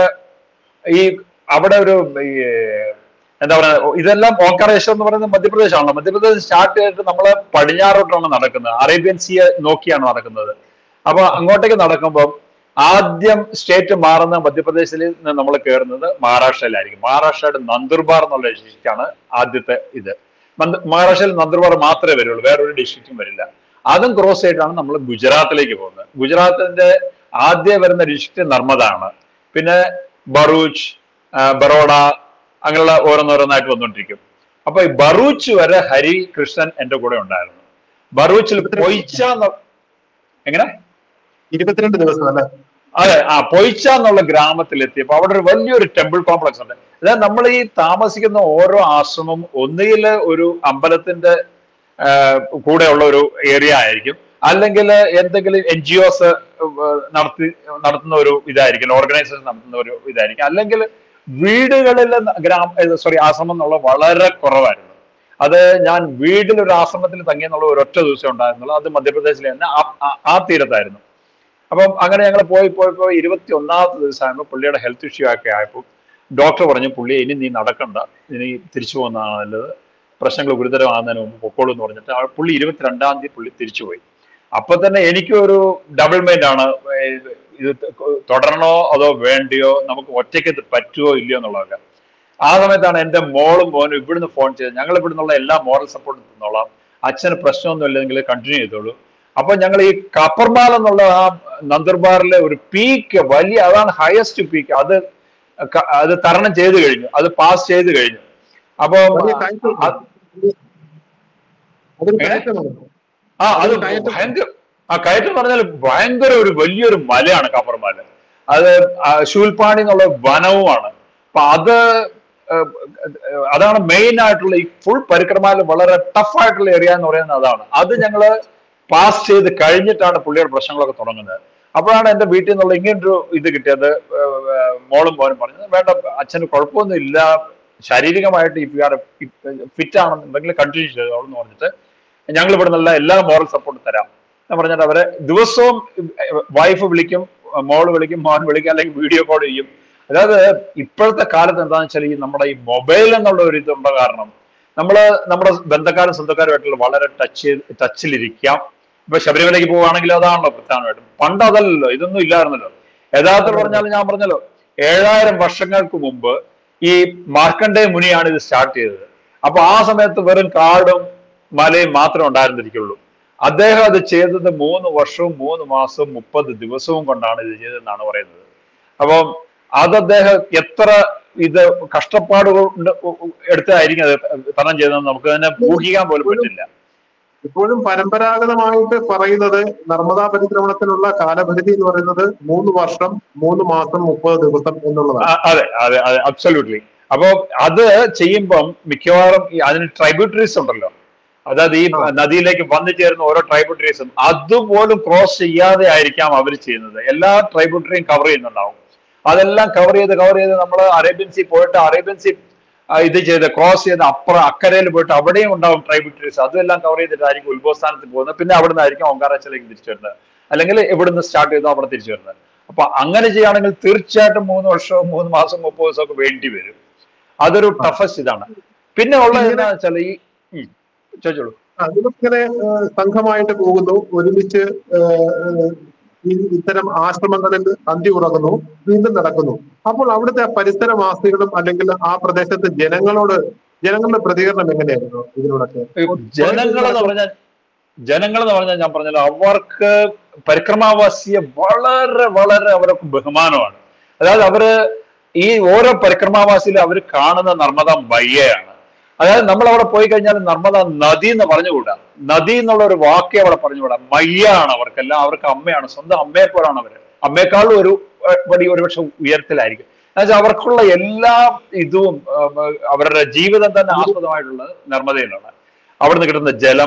ഈ അവിടെ ഒരു ഈ എന്താ പറയുക, ഇതെല്ലാം ഓംകാരേശ്വർ എന്ന് പറയുന്നത് മധ്യപ്രദേശാണല്ലോ. മധ്യപ്രദേശ് സ്റ്റാർട്ട് ചെയ്തിട്ട് നമ്മൾ പടിഞ്ഞാറോട്ടാണ് നടക്കുന്നത്, അറേബ്യൻ സീയെ നോക്കിയാണ് നടക്കുന്നത്. അപ്പൊ അങ്ങോട്ടേക്ക് നടക്കുമ്പോൾ ആദ്യം സ്റ്റേറ്റ് മാറുന്ന മധ്യപ്രദേശിൽ നിന്ന് നമ്മൾ കയറുന്നത് മഹാരാഷ്ട്രയിലായിരിക്കും. മഹാരാഷ്ട്രയുടെ നന്ദുർബാർ എന്നുള്ള ഡിസ്ട്രിക്റ്റാണ് ആദ്യത്തെ ഇത്. മഹാരാഷ്ട്രയിൽ നന്ദുർബാർ മാത്രമേ വരുള്ളൂ, വേറൊരു ഡിസ്ട്രിക്റ്റും വരില്ല. അതും ക്രോസ് ചെയ്തിട്ടാണ് നമ്മൾ ഗുജറാത്തിലേക്ക് പോകുന്നത്. ഗുജറാത്തിന്റെ ആദ്യം വരുന്ന ഡിസ്ട്രിക്ട് നർമ്മദ ആണ്. പിന്നെ ബറൂച്ച്, ബറോഡ, അങ്ങനെയുള്ള ഓരോന്നോരോന്നായിട്ട് വന്നുകൊണ്ടിരിക്കും. അപ്പൊ ഈ ബറൂച്ച് വരെ ഹരി കൃഷ്ണൻ എന്റെ കൂടെ ഉണ്ടായിരുന്നു. ബറൂച്ചിൽ പൊയ്ച്ച എങ്ങനെ ഇരുപത്തിരണ്ട് ദിവസം അല്ലെ? അതെ, ആ പൊയ്ച്ച എന്നുള്ള ഗ്രാമത്തിലെത്തിയപ്പോ അവിടെ ഒരു വലിയൊരു ടെമ്പിൾ കോംപ്ലക്സ് ഉണ്ട്. അതായത് നമ്മൾ ഈ താമസിക്കുന്ന ഓരോ ആശ്രമം ഒന്നുകിൽ ഒരു അമ്പലത്തിന്റെ കൂടെയുള്ള ഒരു ഏരിയ ആയിരിക്കും, അല്ലെങ്കിൽ എന്തെങ്കിലും എൻ ജി ഒസ് നടത്തി നടത്തുന്ന ഒരു ഇതായിരിക്കും, ഓർഗനൈസേഷൻ നടത്തുന്ന ഒരു ഇതായിരിക്കും, അല്ലെങ്കിൽ വീടുകളിൽ ഗ്രാമ സോറി ആശ്രമം എന്നുള്ള വളരെ കുറവായിരുന്നു. അത് ഞാൻ വീട്ടിൽ ഒരു ആശ്രമത്തിൽ തങ്ങിയെന്നുള്ള ഒരൊറ്റ ദിവസം ഉണ്ടായിരുന്നുള്ളൂ. അത് മധ്യപ്രദേശിലെ തന്നെ ആ തീരത്തായിരുന്നു. അപ്പം അങ്ങനെ ഞങ്ങൾ പോയി പോയി പോയി ഇരുപത്തി ഒന്നാമത്തെ ദിവസമാകുമ്പോൾ പുള്ളിയുടെ ഹെൽത്ത് ഇഷ്യൂ ഒക്കെ ആയപ്പോൾ ഡോക്ടർ പറഞ്ഞു, പുള്ളി ഇനി നീ നടക്കണ്ട, ഇനി തിരിച്ചു പോകുന്നതാണ് നല്ലത്, പ്രശ്നങ്ങൾ ഗുരുതരമാകുന്നതിന് മുമ്പ് പൊക്കോളൂ എന്ന് പറഞ്ഞിട്ട് ആ പുള്ളി ഇരുപത്തിരണ്ടാം തീയതി പുള്ളി തിരിച്ചുപോയി. അപ്പൊ തന്നെ എനിക്കൊരു ഡബിൾ മൈൻഡ് ആണ്, ഇത് തുടരണോ അതോ വേണ്ടിയോ, നമുക്ക് ഒറ്റയ്ക്ക് ഇത് പറ്റുമോ ഇല്ലയോ എന്നുള്ളതൊക്കെ. ആ സമയത്താണ് എൻ്റെ മോളും മോനും ഇവിടുന്ന് ഫോൺ ചെയ്തത്, ഞങ്ങൾ ഇവിടുന്നുള്ള എല്ലാ മോറൽ സപ്പോർട്ടും തന്നോളാം, അച്ഛന് പ്രശ്നമൊന്നും ഇല്ലെങ്കിൽ കണ്ടിന്യൂ ചെയ്തോളൂ. അപ്പൊ ഞങ്ങൾ ഈ കപ്പർമാൽ എന്നുള്ള ആ നന്ദർബാറിലെ ഒരു പീക്ക്, വലിയ അതാണ് ഹയസ്റ്റ് പീക്ക്, അത് അത് തരണം ചെയ്ത് കഴിഞ്ഞു, അത് പാസ് ചെയ്ത് കഴിഞ്ഞു. അപ്പൊ ആ അത് ഭയങ്കര ആ കയറ്റം പറഞ്ഞാൽ ഭയങ്കര ഒരു വലിയൊരു മലയാണ് കപ്പർമാല്. അത് ശൂൽപാണി എന്നുള്ള വനവുമാണ്. അപ്പൊ അത് അതാണ് മെയിൻ ആയിട്ടുള്ള ഈ ഫുൾ പരിക്രമയിൽ വളരെ ടഫ് ആയിട്ടുള്ള ഏരിയ എന്ന് പറയുന്നത് അതാണ്. അത് ഞങ്ങള് പാസ് ചെയ്ത് കഴിഞ്ഞിട്ടാണ് പുള്ളിയുടെ പ്രശ്നങ്ങളൊക്കെ തുടങ്ങുന്നത്. അപ്പോഴാണ് എൻ്റെ വീട്ടിൽ നിന്നുള്ള ഇങ്ങനൊരു ഇത് കിട്ടിയത്. മോളും മോനും പറഞ്ഞത്, വേണ്ട അച്ഛന് കുഴപ്പമൊന്നും ഇല്ല, ശാരീരികമായിട്ട് ഇഫ് യു ആർ ഫിറ്റ് ആണെന്നുണ്ടെങ്കിൽ കണ്ടിന്യൂ ചെയ്തോളൂ എന്ന് പറഞ്ഞിട്ട് ഞങ്ങൾ ഇവിടെ നിന്നുള്ള എല്ലാ മോറൽ സപ്പോർട്ടും തരാം എന്ന് പറഞ്ഞിട്ട് അവരെ ദിവസവും വൈഫ് വിളിക്കും, മോള് വിളിക്കും, മോൻ വിളിക്കും, അല്ലെങ്കിൽ വീഡിയോ കോൾ ചെയ്യും. അതായത് ഇപ്പോഴത്തെ കാലത്ത് എന്താണെന്ന് വെച്ചാൽ ഈ നമ്മുടെ ഈ മൊബൈൽ എന്നുള്ള ഒരു ഇതുണ്ട കാരണം നമ്മള് നമ്മുടെ ബന്ധക്കാരും സ്വന്തക്കാരുമായിട്ടുള്ള വളരെ ടച്ച് ടച്ചിലിരിക്കാം. ഇപ്പൊ ശബരിമലയ്ക്ക് പോവുകയാണെങ്കിൽ അതാണല്ലോ പ്രധാനമായിട്ടും. പണ്ട് അതല്ലല്ലോ, ഇതൊന്നും ഇല്ലായിരുന്നല്ലോ. യഥാർത്ഥത്തിൽ പറഞ്ഞാൽ ഞാൻ പറഞ്ഞല്ലോ, ഏഴായിരം വർഷങ്ങൾക്ക് മുമ്പ് ഈ മാർക്കണ്ഡേയ മുനിയാണ് ഇത് സ്റ്റാർട്ട് ചെയ്തത്. അപ്പൊ ആ സമയത്ത് വെറും കാടും മലയും മാത്രമേ ഉണ്ടായിരുന്നിരിക്കുള്ളൂ. അദ്ദേഹം അത് ചെയ്തത് മൂന്ന് വർഷവും മൂന്ന് മാസവും മുപ്പത് ദിവസവും കൊണ്ടാണ് ഇത് ചെയ്തതെന്നാണ് പറയുന്നത്. അപ്പം അത് അദ്ദേഹം എത്ര ഇത് കഷ്ടപ്പാടുകൾ എടുത്തായിരിക്കും അത് തരണം ചെയ്തതെന്ന് നമുക്ക് തന്നെ ഊഹിക്കാൻ പോലും പറ്റില്ല. ഇപ്പോഴും പരമ്പരാഗതമായിട്ട് പറയുന്നത് നർമ്മദാ പരിക്രമണത്തിനുള്ള കാലപരിധി എന്ന് പറയുന്നത് മൂന്ന് വർഷം മൂന്ന് മാസം മുപ്പത് ദിവസം എന്നുള്ളതാണ്. അതെ അതെ അതെ അബ്സല്യൂട്ട്ലി. അപ്പൊ അത് ചെയ്യുമ്പം മിക്കവാറും അതിന് ട്രൈബ്യൂട്ടറീസ് ഉണ്ടല്ലോ, അതായത് ഈ നദിയിലേക്ക് വന്നു ചേരുന്ന ഓരോ ട്രൈബ്യൂട്ടറീസും അതുപോലും ക്രോസ് ചെയ്യാതെ ആയിരിക്കാം അവർ ചെയ്യുന്നത്. എല്ലാ ട്രൈബ്യൂട്ടറിയും കവർ ചെയ്യുന്നുണ്ടാവും. അതെല്ലാം കവർ ചെയ്ത് കവർ ചെയ്ത് നമ്മൾ അറേബ്യൻ സീ പോയിട്ട് അറേബ്യൻ സീ ഇത് ചെയ്ത് ക്രോസ് ചെയ്ത് അപ്പുറം അക്കരയിൽ പോയിട്ട് അവിടെയും ഉണ്ടാവും ട്രൈബ്യൂട്ടറീസ്. അതെല്ലാം കവർ ചെയ്തിട്ടായിരിക്കും ഉത്ഭവസ്ഥാനത്തിൽ പോകുന്നത്. പിന്നെ അവിടെ നിന്നായിരിക്കും ഓങ്കാരേശ്വരയിലേക്ക് തിരിച്ചു വരുന്നത്, അല്ലെങ്കിൽ എവിടുന്ന് സ്റ്റാർട്ട് ചെയ്തോ അവിടെ തിരിച്ചു വരുന്നത്. അപ്പൊ അങ്ങനെ ചെയ്യുകയാണെങ്കിൽ തീർച്ചയായിട്ടും മൂന്ന് വർഷവും മൂന്ന് മാസം മുപ്പത് ദിവസവും ഒക്കെ വേണ്ടി വരും. അതൊരു ടഫസ്റ്റ് ഇതാണ്. പിന്നെ ഉള്ളത് എന്താണെന്ന് വെച്ചാൽ ഈ ചോദിച്ചോളൂ. അതിലിങ്ങനെ സംഘമായിട്ട് പോകുന്നു, ഒരുമിച്ച് ഇത്തരം ആശ്രമങ്ങളിൽ അന്തി ഉറങ്ങുന്നു, വീണ്ടും നടക്കുന്നു. അപ്പോൾ അവിടുത്തെ പരിസരവാസികളും അല്ലെങ്കിൽ ആ പ്രദേശത്തെ ജനങ്ങളോട് ജനങ്ങളുടെ പ്രതികരണം എങ്ങനെയായിരുന്നു ഇതിനോടൊക്കെ? ജനങ്ങളെന്ന് പറഞ്ഞാൽ ജനങ്ങളെന്ന് പറഞ്ഞാൽ ഞാൻ പറഞ്ഞല്ലോ, അവർക്ക് പരിക്രമാവാസിയെ വളരെ വളരെ അവർക്ക് ബഹുമാനമാണ്. അതായത് അവര് ഈ ഓരോ പരിക്രമാവാസിയിലും അവർ കാണുന്ന നർമ്മദ മയ്യയാണ്. അതായത് നമ്മൾ അവിടെ പോയി കഴിഞ്ഞാൽ നർമ്മദ നദി എന്ന് പറഞ്ഞുകൂടാ, നദി എന്നുള്ള ഒരു വാക്കേ അവിടെ പറഞ്ഞുകൂടാ. മയ്യാണ് അവർക്കെല്ലാം, അവർക്ക് അമ്മയാണ്, സ്വന്തം അമ്മയെ പോലാണ് അവര്. അമ്മയെക്കാളും ഒരു പടി ഒരുപക്ഷെ ഉയരത്തിലായിരിക്കും. എന്നുവെച്ചാൽ അവർക്കുള്ള എല്ലാ ഇതും അവരുടെ ജീവിതം തന്നെ ആസ്പദമായിട്ടുള്ളത് നർമ്മദയിലാണ്. അവിടുന്ന് കിട്ടുന്ന ജലം,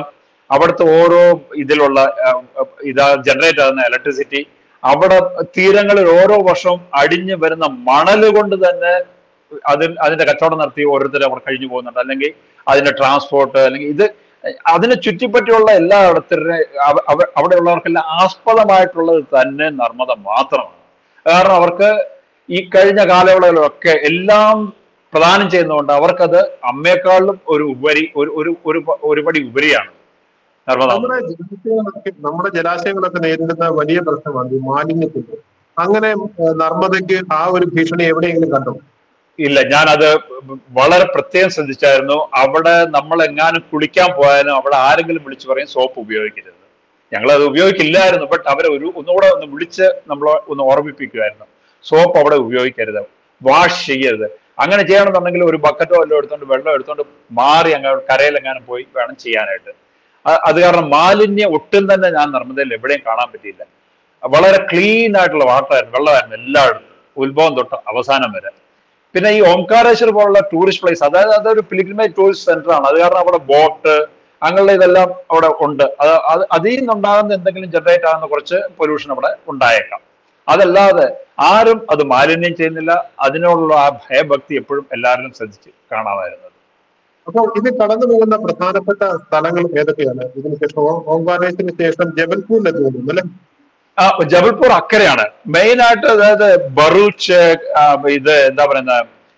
അവിടുത്തെ ഓരോ ഇതിലുള്ള ഇതാ ജനറേറ്റ് ആകുന്ന ഇലക്ട്രിസിറ്റി, അവിടെ തീരങ്ങളിൽ ഓരോ വർഷവും അടിഞ്ഞു വരുന്ന മണല് കൊണ്ട് തന്നെ അതിൽ അതിന്റെ കച്ചവടം നടത്തി ഓരോരുത്തരും അവർ കഴിഞ്ഞു പോകുന്നുണ്ട്. അല്ലെങ്കിൽ അതിന്റെ ട്രാൻസ്പോർട്ട്, അല്ലെങ്കിൽ ഇത് അതിനെ ചുറ്റിപ്പറ്റിയുള്ള എല്ലായിടത്തിനും അവിടെയുള്ളവർക്കെല്ലാം ആസ്പദമായിട്ടുള്ളത് തന്നെ നർമ്മദ മാത്രമാണ്. കാരണം അവർക്ക് ഈ കഴിഞ്ഞ കാലയളവിലൊക്കെ എല്ലാം പ്രദാനം ചെയ്യുന്നതുകൊണ്ട് അവർക്കത് അമ്മയെക്കാളും ഒരു ഉപരി ഒരു ഒരു ഒരുപടി ഉപരിയാണ് നർമ്മദ. നമ്മുടെ ജലാശയങ്ങളൊക്കെ നമ്മുടെ ജലാശയങ്ങളൊക്കെ നേരിടുന്ന വലിയ പ്രശ്നമാണ് ഈ മാലിന്യത്തിന്റെ. അങ്ങനെ നർമ്മദയ്ക്ക് ആ ഒരു ഭീഷണി എവിടെയെങ്കിലും കണ്ടോ? ഇല്ല, ഞാനത് വളരെ പ്രത്യേകം ശ്രദ്ധിച്ചായിരുന്നു. അവിടെ നമ്മൾ എങ്ങാനും കുളിക്കാൻ പോയാലും അവിടെ ആരെങ്കിലും വിളിച്ചു പറയും സോപ്പ് ഉപയോഗിക്കരുത്. ഞങ്ങളത് ഉപയോഗിക്കില്ലായിരുന്നു, ബട്ട് അവരെ ഒരു ഒന്നുകൂടെ ഒന്ന് വിളിച്ച് നമ്മൾ ഒന്ന് ഓർമ്മിപ്പിക്കുമായിരുന്നു, സോപ്പ് അവിടെ ഉപയോഗിക്കരുത്, വാഷ് ചെയ്യരുത്. അങ്ങനെ ചെയ്യണമെന്നുണ്ടെങ്കിൽ ഒരു ബക്കറ്റോ വല്ലതും എടുത്തോണ്ട് വെള്ളം എടുത്തോണ്ട് മാറി അങ്ങ് കരയിലെങ്ങാനും പോയി വേണം ചെയ്യാനായിട്ട്. അത് കാരണം മാലിന്യം ഒട്ടും തന്നെ ഞാൻ നർമ്മദയിൽ എവിടെയും കാണാൻ പറ്റിയില്ല. വളരെ ക്ലീൻ ആയിട്ടുള്ള വാട്ടറായിരുന്നു, വെള്ളമായിരുന്നു എല്ലായിടത്തും, ഉത്ഭവം തൊട്ട് അവസാനം വരെ. പിന്നെ ഈ ഓംകാരേശ്വർ പോലുള്ള ടൂറിസ്റ്റ് പ്ലേസ്, അതായത് അതൊരു പിലിഗ്രിമേജ് ടൂറിസ്റ്റ് സെന്റർ ആണ്. അത് കാരണം അവിടെ ബോട്ട് അങ്ങനെയുള്ള ഇതെല്ലാം അവിടെ ഉണ്ട്. അത് അതിൽ നിന്നുണ്ടാകുന്ന എന്തെങ്കിലും ജനറേറ്റ് ആകുന്ന കുറച്ച് പൊല്യൂഷൻ അവിടെ ഉണ്ടായേക്കാം. അതല്ലാതെ ആരും അത് മാലിന്യം ചെയ്യുന്നില്ല. അതിനോടുള്ള ആ ഭയഭക്തി എപ്പോഴും എല്ലാവരിലും ശ്രദ്ധിച്ച് കാണാമായിരുന്നത്. അപ്പോൾ ഇത് കടന്നു പോകുന്ന പ്രധാനപ്പെട്ട സ്ഥലങ്ങൾ ഏതൊക്കെയാണ്? ഇതിന് ശേഷം ഓംകാരേശ്വരന് ശേഷം ജബൽപൂരിലെത്തി തോന്നുന്നു അല്ലെ? ആ, ജബൽപൂർ അക്കരെയാണ് മെയിൻ ആയിട്ട്. അതായത് ബറൂച്ച്, ഇത് എന്താ പറയുന്ന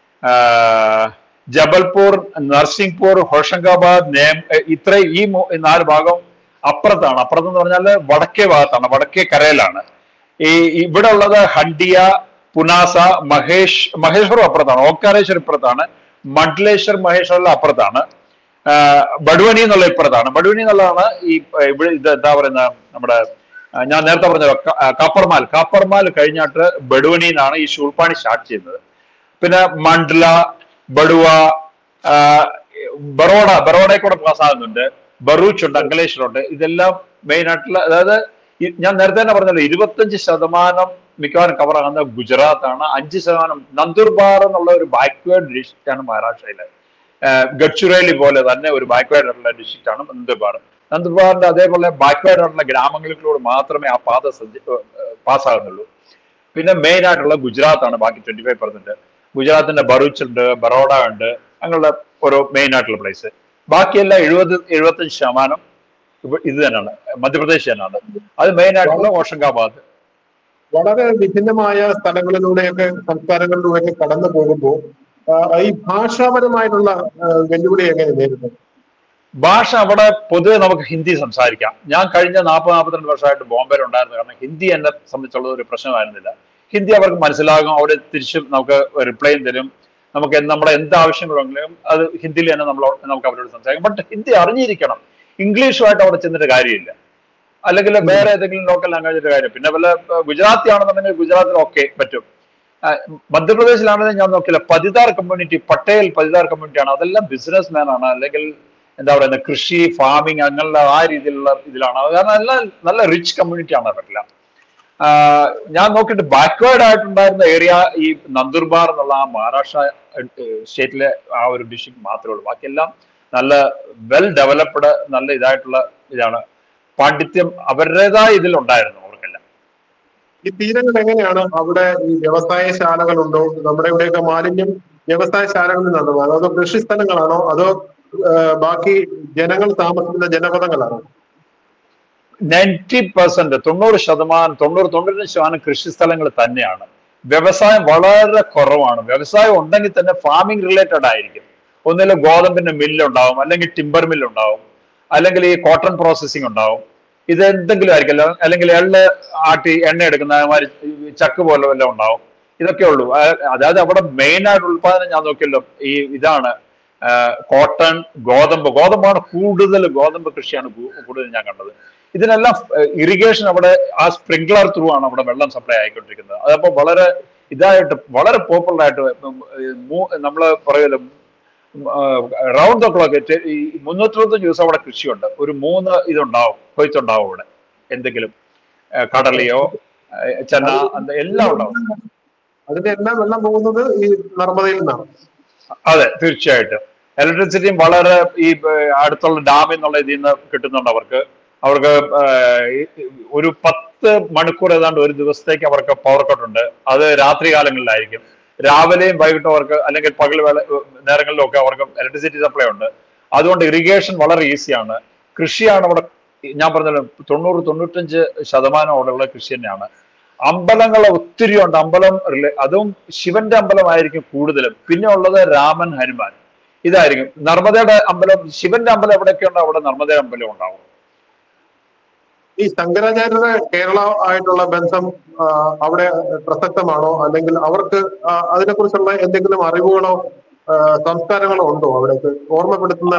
ജബൽപൂർ, നർസിംഗ്പൂർ, ഹോഷംഗാബാദ്, നേം, ഇത്ര ഈ നാല് ഭാഗം അപ്പുറത്താണ്. അപ്പുറത്തെന്ന് പറഞ്ഞാൽ വടക്കേ ഭാഗത്താണ്, വടക്കേ കരയിലാണ്. ഈ ഇവിടെ ഉള്ളത് ഹണ്ടിയ, പുനാസ, മഹേഷ് മഹേശ്വരം അപ്പുറത്താണ്, ഓംകാരേശ്വർ ഇപ്പുറത്താണ്, മണ്ഡലേശ്വർ മഹേശ്വരം അപ്പുറത്താണ്, ബഡുവനി എന്നുള്ള ഇപ്പുറത്താണ്. ബഡുവനി എന്നുള്ളതാണ് ഈ ഇവിടെ ഇത് എന്താ പറയുന്ന നമ്മുടെ ഞാൻ നേരത്തെ പറഞ്ഞല്ലോ കാപ്പർമാൽ. കാപ്പർമാൽ കഴിഞ്ഞിട്ട് ബഡുവനിന്നാണ് ഈ ശൂൽപ്പാണി സ്റ്റാർട്ട് ചെയ്യുന്നത്. പിന്നെ മണ്ഡല, ബഡുവ, ബറോഡ, ബറോഡയെ കൂടെ പാസ്സാകുന്നുണ്ട്, ബറൂച്ച് ഉണ്ട്, അങ്കലേശ്വരുണ്ട്. ഇതെല്ലാം മെയിൻ ആയിട്ടുള്ള, അതായത് ഞാൻ നേരത്തെ തന്നെ പറഞ്ഞല്ലോ ഇരുപത്തഞ്ച് ശതമാനം മിക്കവാറും കവർ ആകുന്ന ഗുജറാത്താണ്. അഞ്ച് ശതമാനം നന്ദുർബാർ എന്നുള്ള ഒരു ബാക്ക്വേർഡ് ഡിസ്ട്രിക്റ്റ് ആണ് മഹാരാഷ്ട്രയിലെ. ഗഡ്ചുറേലി പോലെ തന്നെ ഒരു ബാക്ക്വേർഡ് ആയിട്ടുള്ള ഡിസ്ട്രിക്റ്റ് ആണ് നന്ദുർബാർ. നന്ദുർബാറിന്റെ അതേപോലെ ബാക്ക്വേർഡ് ആയിട്ടുള്ള ഗ്രാമങ്ങളിലൂടെ മാത്രമേ ആ പാത പാസ്സാകുന്നുള്ളൂ. പിന്നെ മെയിൻ ആയിട്ടുള്ള ഗുജറാത്ത് ആണ് ബാക്കി ട്വന്റി ഫൈവ് പെർസെന്റ്. ഗുജറാത്തിന്റെ ബറൂച്ച് ഉണ്ട്, ബറോഡ ഉണ്ട്, അങ്ങനെയുള്ള ഓരോ മെയിൻ ആയിട്ടുള്ള പ്ലേസ്. ബാക്കിയെല്ലാം എഴുപത് എഴുപത്തഞ്ച് ശതമാനം ഇത് തന്നെയാണ്, മധ്യപ്രദേശ് തന്നെയാണ്. അത് മെയിൻ ആയിട്ടുള്ള ഹോഷംഗാബാദ്. വളരെ വിഭിന്നമായ സ്ഥലങ്ങളിലൂടെയൊക്കെ സംസ്കാരങ്ങളിലൂടെയൊക്കെ കടന്നു പോകുമ്പോൾ ഈ ഭാഷാപരമായിട്ടുള്ള വെല്ലുവിളി എങ്ങനെ നേരിടുന്നത്? ഭാഷ അവിടെ പൊതുവെ നമുക്ക് ഹിന്ദി സംസാരിക്കാം. ഞാൻ കഴിഞ്ഞ നാൽപ്പത് നാൽപ്പത്തിരണ്ട് വർഷമായിട്ട് ബോംബെയിൽ ഉണ്ടായിരുന്നു. കാരണം ഹിന്ദി എന്നെ സംബന്ധിച്ചുള്ള ഒരു പ്രശ്നമായിരുന്നില്ല. ഹിന്ദി അവർക്ക് മനസ്സിലാകും, അവിടെ തിരിച്ചും നമുക്ക് റിപ്ലൈ തരും. നമുക്ക് നമ്മുടെ എന്ത് ആവശ്യങ്ങളുണ്ടെങ്കിലും അത് ഹിന്ദിയിൽ തന്നെ നമ്മൾ നമുക്ക് അവരോട് സംസാരിക്കാം. ബട്ട് ഹിന്ദി അറിഞ്ഞിരിക്കണം. ഇംഗ്ലീഷുമായിട്ട് അവിടെ ചെന്നിട്ട് കാര്യമില്ല, അല്ലെങ്കിൽ വേറെ ഏതെങ്കിലും ലോക്കൽ ലാംഗ്വേജിന്റെ കാര്യം. പിന്നെ വല്ല ഗുജറാത്തി ആണെന്നുണ്ടെങ്കിൽ ഗുജറാത്തിൽ ഓക്കെ പറ്റും. മധ്യപ്രദേശിലാണെങ്കിൽ ഞാൻ നോക്കില്ല, പതിതാർ കമ്മ്യൂണിറ്റി, പട്ടേൽ പതിതാർ കമ്മ്യൂണിറ്റി ആണ്. അതെല്ലാം ബിസിനസ് മാൻ ആണ്, അല്ലെങ്കിൽ എന്താ പറയുക കൃഷി, ഫാമിങ് അങ്ങനെയുള്ള ആ രീതിയിലുള്ള ഇതിലാണ്. കാരണം എല്ലാം നല്ല റിച്ച് കമ്മ്യൂണിറ്റി ആണ് അവരെല്ലാം. ഞാൻ നോക്കിയിട്ട് ബാക്ക്വേർഡ് ആയിട്ടുണ്ടായിരുന്ന ഏരിയ ഈ നന്ദുർബാർ എന്നുള്ള ആ മഹാരാഷ്ട്ര സ്റ്റേറ്റിലെ ആ ഒരു ഡിസ്ട്രിക്ട് മാത്രമേ ഉള്ളൂ. ബാക്കിയെല്ലാം നല്ല വെൽ ഡെവലപ്ഡ് നല്ല ഇതായിട്ടുള്ള ഇതാണ്. പാണ്ഡിത്യം അവരുടേതായ ഇതിലുണ്ടായിരുന്നു അവർക്കെല്ലാം. ഈ തീരങ്ങൾ എങ്ങനെയാണ്? അവിടെ ഈ വ്യവസായ ശാലകളുണ്ടോ? നമ്മുടെ ഇവിടെയൊക്കെ മാലിന്യം വ്യവസായ ശാലകളിൽ നിന്നാണോ, അതോ കൃഷി സ്ഥലങ്ങളാണോ, അതോ ബാക്കി ജനങ്ങൾ താമസിക്കുന്ന ജനപദങ്ങളാണോ? നയൻറ്റി പെർസെന്റ് തൊണ്ണൂറ് ശതമാനം തൊണ്ണൂറ് തൊണ്ണൂറ്റഞ്ച് ശതമാനം കൃഷി സ്ഥലങ്ങൾ തന്നെയാണ്. വ്യവസായം വളരെ കുറവാണ്. വ്യവസായം ഉണ്ടെങ്കിൽ തന്നെ ഫാമിംഗ് റിലേറ്റഡ് ആയിരിക്കും. ഒന്നിലും ഗോതമ്പിന്റെ മില്ലുണ്ടാവും, അല്ലെങ്കിൽ ടിമ്പർ മില്ലുണ്ടാവും, അല്ലെങ്കിൽ ഈ കോട്ടൺ പ്രോസസ്സിംഗ് ഉണ്ടാവും. ഇത് എന്തെങ്കിലും ആയിരിക്കില്ല. അല്ലെങ്കിൽ എള്ള് ആട്ടി എണ്ണ എടുക്കുന്ന ചക്ക് പോലെ വല്ലതും ഉണ്ടാവും. ഇതൊക്കെ ഉള്ളൂ. അതായത് അവിടെ മെയിൻ ആയിട്ട് ഉൽപാദനം ഞാൻ നോക്കിയല്ലോ ഈ ഇതാണ് കോട്ടൺ, ഗോതമ്പ്. ഗോതമ്പാണ് കൂടുതൽ, ഗോതമ്പ് കൃഷിയാണ് കൂടുതൽ ഞാൻ കണ്ടത്. ഇതിനെല്ലാം ഇറിഗേഷൻ അവിടെ ആ സ്പ്രിംഗ്ലർ ത്രൂ ആണ് അവിടെ വെള്ളം സപ്ലൈ ആയിക്കൊണ്ടിരിക്കുന്നത്. അതപ്പോൾ വളരെ ഇതായിട്ട് വളരെ പോപ്പുലർ ആയിട്ട് നമ്മള് പറയുമല്ലോ റൗണ്ട് ദ ക്ലോക്ക് ഈ മുന്നൂറ്ററുപത്തഞ്ച് ദിവസം അവിടെ കൃഷിയുണ്ട്. ഒരു മൂന്ന് ഇതുണ്ടാവും, കൊയ്ത്തുണ്ടാവും അവിടെ. എന്തെങ്കിലും കടലയോ ചെന്ന എല്ലാം ഉണ്ടാവും. അതിന്റെ എല്ലാം വെള്ളം പോകുന്നത് ഈ നർമ്മദയിൽ നിന്നാണ്. അതെ, തീർച്ചയായിട്ടും. ഇലക്ട്രിസിറ്റിയും വളരെ ഈ അടുത്തുള്ള ഡാമിൽ നിന്നുള്ള ഇതിൽ നിന്ന് കിട്ടുന്നുണ്ട് അവർക്ക്. അവർക്ക് ഒരു പത്ത് മണിക്കൂർ ഏതാണ്ട് ഒരു ദിവസത്തേക്ക് അവർക്ക് പവർ കട്ട് ഉണ്ട്. അത് രാത്രി കാലങ്ങളിലായിരിക്കും. രാവിലെയും വൈകിട്ടും അവർക്ക് അല്ലെങ്കിൽ പകൽ വേള നേരങ്ങളിലും ഒക്കെ അവർക്ക് ഇലക്ട്രിസിറ്റി സപ്ലൈ ഉണ്ട്. അതുകൊണ്ട് ഇറിഗേഷൻ വളരെ ഈസിയാണ്. കൃഷിയാണ് അവിടെ ഞാൻ പറഞ്ഞല്ലോ തൊണ്ണൂറ് തൊണ്ണൂറ്റഞ്ച് ശതമാനം അവിടെയുള്ള കൃഷി തന്നെയാണ്. അമ്പലങ്ങൾ ഒത്തിരി ഉണ്ട്. അമ്പലം അതും ശിവന്റെ അമ്പലമായിരിക്കും കൂടുതലും. പിന്നെ ഉള്ളത് രാമൻ, ഹനുമാൻ, ഇതായിരിക്കും. നർമ്മദയുടെ അമ്പലം, ശിവന്റെ അമ്പലം എവിടെയൊക്കെ ഉണ്ടോ അവിടെ നർമ്മദയുടെ അമ്പലം ഉണ്ടാവും. ഈ ശങ്കരാചാര്യരുടെ കേരള ആയിട്ടുള്ള ബന്ധം അവിടെ പ്രസക്തമാണോ, അല്ലെങ്കിൽ അവർക്ക് അതിനെക്കുറിച്ചുള്ള എന്തെങ്കിലും അറിവുകളോ സംസ്കാരങ്ങളോ ഉണ്ടോ അവിടേക്ക് ഓർമ്മപ്പെടുത്തുന്ന?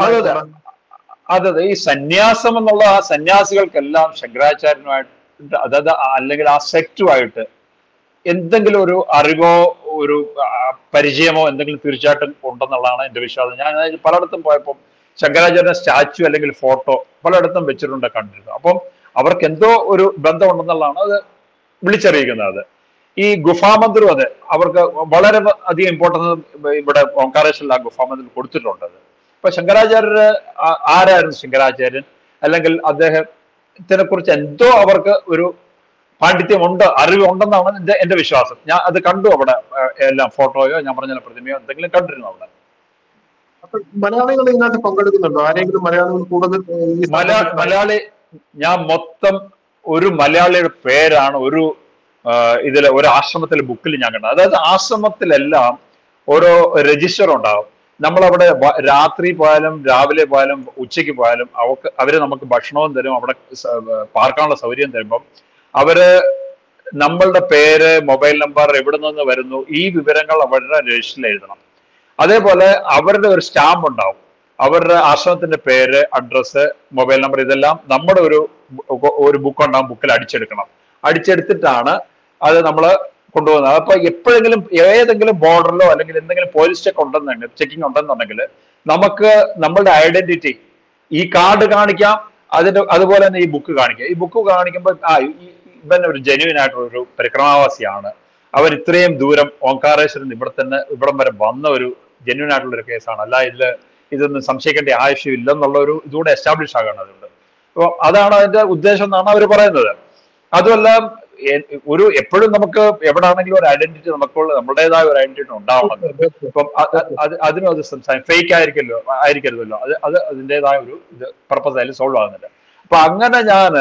അതെ അതെ, ഈ സന്യാസം എന്നുള്ള ആ സന്യാസികൾക്കെല്ലാം ശങ്കരാചാര്യനുമായിട്ട് അതായത് അല്ലെങ്കിൽ ആ സെക്റ്റുമായിട്ട് എന്തെങ്കിലും ഒരു അറിവോ ഒരു പരിചയമോ എന്തെങ്കിലും തീർച്ചയായിട്ടും ഉണ്ടെന്നുള്ളതാണ് എൻ്റെ വിശ്വാസം. ഞാൻ പലയിടത്തും പോയപ്പോൾ ശങ്കരാചാര്യ സ്റ്റാച്ചു അല്ലെങ്കിൽ ഫോട്ടോ പലയിടത്തും വെച്ചിട്ടുണ്ട്, കണ്ടിരുന്നു. അപ്പം അവർക്ക് എന്തോ ഒരു ബന്ധം ഉണ്ടെന്നുള്ളതാണ് അത് വിളിച്ചറിയിക്കുന്നത്. ഈ ഗുഫാമന്ദിരം അതെ അവർക്ക് വളരെ അധികം ഇമ്പോർട്ടൻസ് ഇവിടെ ഓംകാരേശ്വരിൽ ആ ഗുഫാമന്ദിരം കൊടുത്തിട്ടുണ്ട്. ഇപ്പൊ ശങ്കരാചാര്യര് ആരായിരുന്നു ശങ്കരാചാര്യൻ, അല്ലെങ്കിൽ അദ്ദേഹത്തിനെ കുറിച്ച് എന്തോ അവർക്ക് ഒരു പാണ്ഡിത്യമുണ്ട്, അറിവുണ്ടെന്നാണ് എന്റെ എന്റെ വിശ്വാസം. ഞാൻ അത് കണ്ടു അവിടെ എല്ലാം, ഫോട്ടോയോ ഞാൻ പറഞ്ഞ പ്രതിമയോ എന്തെങ്കിലും കണ്ടിരുന്നു അവിടെ. അപ്പൊ മലയാളികൾ ഇതിനകത്ത് പങ്കെടുക്കുന്നുണ്ടോ? ആരെങ്കിലും മലയാളികൾ കൂടുതൽ? മലയാളി ഞാൻ മൊത്തം ഒരു മലയാളിയുടെ പേരാണ് ഒരു ഇതിലെ ഒരു ആശ്രമത്തിലെ ബുക്കിൽ ഞാൻ കണ്ടത്. അതായത് ആശ്രമത്തിലെല്ലാം ഓരോ രജിസ്റ്റർ ഉണ്ടാവും. നമ്മളവിടെ രാത്രി പോയാലും രാവിലെ പോയാലും ഉച്ചയ്ക്ക് പോയാലും അവർക്ക് അവര് നമുക്ക് ഭക്ഷണവും തരും, അവിടെ പാർക്കാനുള്ള സൗകര്യം തരുമ്പം അവര് നമ്മളുടെ പേര്, മൊബൈൽ നമ്പർ, എവിടെ നിന്ന് വരുന്നു, ഈ വിവരങ്ങൾ അവരുടെ രജിസ്റ്ററിൽ എഴുതണം. അതേപോലെ അവരുടെ ഒരു സ്റ്റാമ്പ് ഉണ്ടാവും. അവരുടെ ആശ്രമത്തിന്റെ പേര്, അഡ്രസ്സ്, മൊബൈൽ നമ്പർ ഇതെല്ലാം നമ്മുടെ ഒരു ഒരു ബുക്ക് ഉണ്ടാവും, ബുക്കിൽ അടിച്ചെടുക്കണം. അടിച്ചെടുത്തിട്ടാണ് അത് നമ്മൾ കൊണ്ടുപോകുന്നത്. അപ്പൊ എപ്പോഴെങ്കിലും ഏതെങ്കിലും ബോർഡറിലോ അല്ലെങ്കിൽ എന്തെങ്കിലും പോലീസ് ചെക്ക് ഉണ്ടെന്നുണ്ടെങ്കിൽ ചെക്കിംഗ് ഉണ്ടെന്നുണ്ടെങ്കിൽ നമുക്ക് നമ്മളുടെ ഐഡന്റിറ്റി ഈ കാർഡ് കാണിക്കാം, അതിന്റെ അതുപോലെ തന്നെ ഈ ബുക്ക് കാണിക്കാം. ഈ ബുക്ക് കാണിക്കുമ്പോൾ ആ ഇവൻ ഒരു ജെന്യുവൻ ആയിട്ടുള്ള ഒരു പരിക്രമാവാസിയാണ്, അവർ ഇത്രയും ദൂരം ഓംകാരേശ്വരൻ ഇവിടെ തന്നെ ഇവിടം വരെ വന്ന ഒരു ജെന്യുവൻ ആയിട്ടുള്ള ഒരു കേസാണ്, അല്ല ഇതിൽ ഇതൊന്നും സംശയിക്കേണ്ട ആവശ്യം ഇല്ലെന്നുള്ള ഒരു ഇതുകൂടെ എസ്റ്റാബ്ലിഷ് ആകണം അതുകൊണ്ട്. അപ്പോൾ അതാണ് അതിന്റെ ഉദ്ദേശം എന്നാണ് അവർ പറയുന്നത്. അതുമല്ല ഒരു എപ്പോഴും നമുക്ക് എവിടെ ആണെങ്കിലും ഒരു ഐഡന്റിറ്റി നമുക്കുള്ള നമ്മുടേതായ ഒരു ഐഡന്റിറ്റി ഉണ്ടാവണം. ഇപ്പം അതിനും അത് സംസാരിക്കും ഫേക്ക് ആയിരിക്കല്ലോ ആയിരിക്കരുതല്ലോ, അത് അത് അതിൻ്റെതായ ഒരു ഇത് പർപ്പസ് അതിൽ സോൾവ് ആകുന്നുണ്ട്. അപ്പൊ അങ്ങനെ ഞാൻ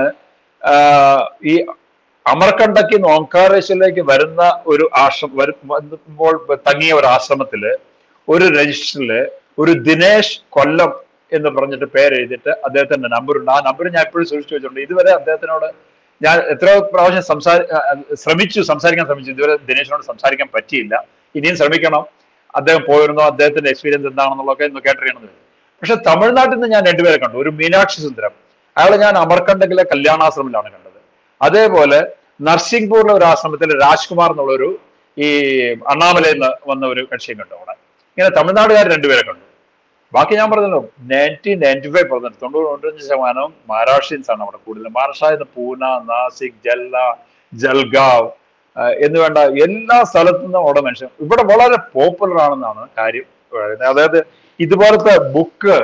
ഈ അമർകണ്ടക്കിൽ നിന്ന് ഓംകാരേശ്വരിലേക്ക് വരുന്ന ഒരു ആശ്രമം വരുമ്പോൾ തങ്ങിയ ഒരു ആശ്രമത്തില് ഒരു രജിസ്റ്ററില് ഒരു ദിനേശ് കൊല്ലം എന്ന് പറഞ്ഞിട്ട് പേര് എഴുതിയിട്ട് അദ്ദേഹത്തിന്റെ നമ്പറുണ്ട്. ആ നമ്പർ ഞാൻ എപ്പോഴും സൂക്ഷിച്ചു വെച്ചിട്ടുണ്ട്. ഇതുവരെ അദ്ദേഹത്തിനോട് ഞാൻ എത്രയോ പ്രാവശ്യം സംസാരി ശ്രമിച്ചു സംസാരിക്കാൻ ശ്രമിച്ചു ഇതുവരെ ദിനേശിനോട് സംസാരിക്കാൻ പറ്റിയില്ല. ഇനിയും ശ്രമിക്കണം. അദ്ദേഹം പോയിരുന്നോ, അദ്ദേഹത്തിന്റെ എക്സ്പീരിയൻസ് എന്താണെന്നുള്ളതൊക്കെ ഇന്ന് കേട്ടറിയണത്. പക്ഷെ തമിഴ്നാട്ടിൽ നിന്ന് ഞാൻ രണ്ടുപേരെ കണ്ടു. ഒരു മീനാക്ഷി സുന്ദരം, അയാളെ ഞാൻ അമർകണ്ടക്കിലെ കല്യാണാശ്രമിലാണ് കണ്ടത്. അതേപോലെ നർസിംഗ്പൂരിലെ ഒരു ആശ്രമത്തിൽ രാജ്കുമാർ എന്നുള്ളൊരു ഈ അണ്ണാമലയിൽ നിന്ന് വന്ന ഒരു കക്ഷിയും കണ്ടു അവിടെ. ഇങ്ങനെ തമിഴ്നാടുകാർ രണ്ടുപേരെ കണ്ടു. ബാക്കി ഞാൻ പറഞ്ഞല്ലോ നയൻറ്റി നയൻറ്റി ഫൈവ് പെർസെന്റ് തൊണ്ണൂറ് തൊണ്ണൂറ്റഞ്ച് ശതമാനം മഹാരാഷ്ട്രീയൻസ് ആണ് അവിടെ കൂടുതൽ. മഹാരാഷ്ട്രയിൽ പൂന, നാസിക്, ജല്ല, ജൽഗാവ് എന്ന് വേണ്ട എല്ലാ സ്ഥലത്തു നിന്നും അവിടെ മനുഷ്യൻ ഇവിടെ വളരെ പോപ്പുലർ ആണെന്നാണ് കാര്യം. അതായത് ഇതുപോലത്തെ ബുക്ക്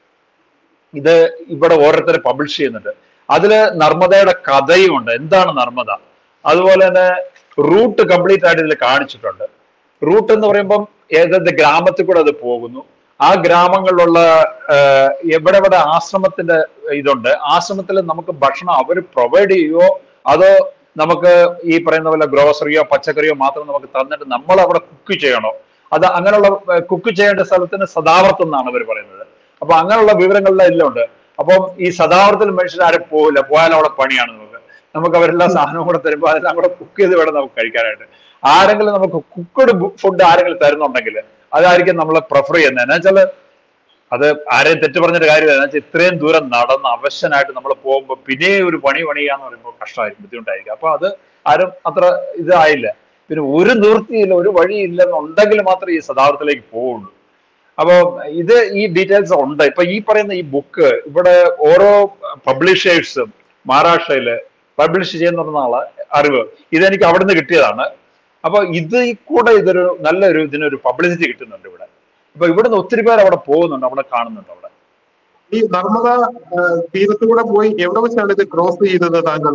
ഇത് ഇവിടെ ഓരോരുത്തരെ പബ്ലിഷ് ചെയ്യുന്നുണ്ട്. അതില് നർമ്മദയുടെ കഥയും ഉണ്ട്, എന്താണ് നർമ്മദ. അതുപോലെ തന്നെ റൂട്ട് കംപ്ലീറ്റ് ആയിട്ട് ഇതിൽ കാണിച്ചിട്ടുണ്ട്. റൂട്ട് എന്ന് പറയുമ്പം ഏതെന്ത് ഗ്രാമത്തിൽ കൂടെ അത് പോകുന്നു, ആ ഗ്രാമങ്ങളിലുള്ള എവിടെ എവിടെ ആശ്രമത്തിന്റെ ഇതുണ്ട്, ആശ്രമത്തിൽ നമുക്ക് ഭക്ഷണം അവർ പ്രൊവൈഡ് ചെയ്യുമോ അതോ നമുക്ക് ഈ പറയുന്ന പോലെ ഗ്രോസറിയോ പച്ചക്കറിയോ മാത്രം നമുക്ക് തന്നിട്ട് നമ്മൾ അവിടെ കുക്ക് ചെയ്യണോ, അത് അങ്ങനെയുള്ള കുക്ക് ചെയ്യേണ്ട സ്ഥലത്തിന് സദാവർത്തം എന്നാണ് അവർ പറയുന്നത്. അപ്പൊ അങ്ങനെയുള്ള വിവരങ്ങളെല്ലാം എല്ലാം ഉണ്ട്. അപ്പം ഈ സദാവർത്തിൽ മനുഷ്യർ ആരും പോകില്ല, പോയാൽ അവിടെ പണിയാണ് നമുക്ക്. നമുക്ക് അവരെല്ലാ സാധനവും കൂടെ തരുമ്പോൾ അതെല്ലാം കൂടെ കുക്ക് ചെയ്ത് വേണം നമുക്ക് കഴിക്കാനായിട്ട്. ആരെങ്കിലും നമുക്ക് കുക്കഡ് ഫുഡ് ആരെങ്കിലും തരുന്നുണ്ടെങ്കിൽ അതായിരിക്കും നമ്മൾ പ്രിഫർ ചെയ്യുന്നത്. എന്നാ വെച്ചാൽ അത് ആരെയും തെറ്റ് പറഞ്ഞിട്ട് കാര്യമില്ല. എന്നാ വെച്ചാൽ ഇത്രയും ദൂരം നടന്ന് അവശനായിട്ട് നമ്മൾ പോകുമ്പോൾ പിന്നെ ഒരു പണി പണിയാന്ന് പറയുമ്പോൾ കഷ്ടമായിരിക്കും, ബുദ്ധിമുട്ടായിരിക്കും. അപ്പൊ അത് ആരും അത്ര ഇതായില്ല. പിന്നെ ഒരു നിവൃത്തിയില്ല, ഒരു വഴിയില്ലെന്നുണ്ടെങ്കിൽ മാത്രമേ ഈ സദാർത്ഥത്തിലേക്ക് പോവുള്ളൂ. അപ്പൊ ഇത് ഈ ഡീറ്റെയിൽസ് ഉണ്ട്. ഇപ്പൊ ഈ പറയുന്ന ഈ ബുക്ക് ഇവിടെ ഓരോ പബ്ലിഷേഴ്സും മഹാരാഷ്ട്രയില് പബ്ലിഷ് ചെയ്യുന്ന ആളെ അറിവ് ഇതെനിക്ക് അവിടെ നിന്ന് കിട്ടിയതാണ്. അപ്പൊ ഇത് കൂടെ ഇതൊരു നല്ലൊരു ഇതിനൊരു പബ്ലിസിറ്റി കിട്ടുന്നുണ്ട് ഇവിടെ. അപ്പൊ ഇവിടുന്ന് ഒത്തിരി പേർ അവിടെ പോകുന്നുണ്ട്, അവിടെ കാണുന്നുണ്ട്. അവിടെ ഈ നർമ്മദ തീരത്തുകൂടെ പോയി എവിടെ വെച്ചാണ് ഇത് ക്രോസ് ചെയ്തത് താങ്കൾ?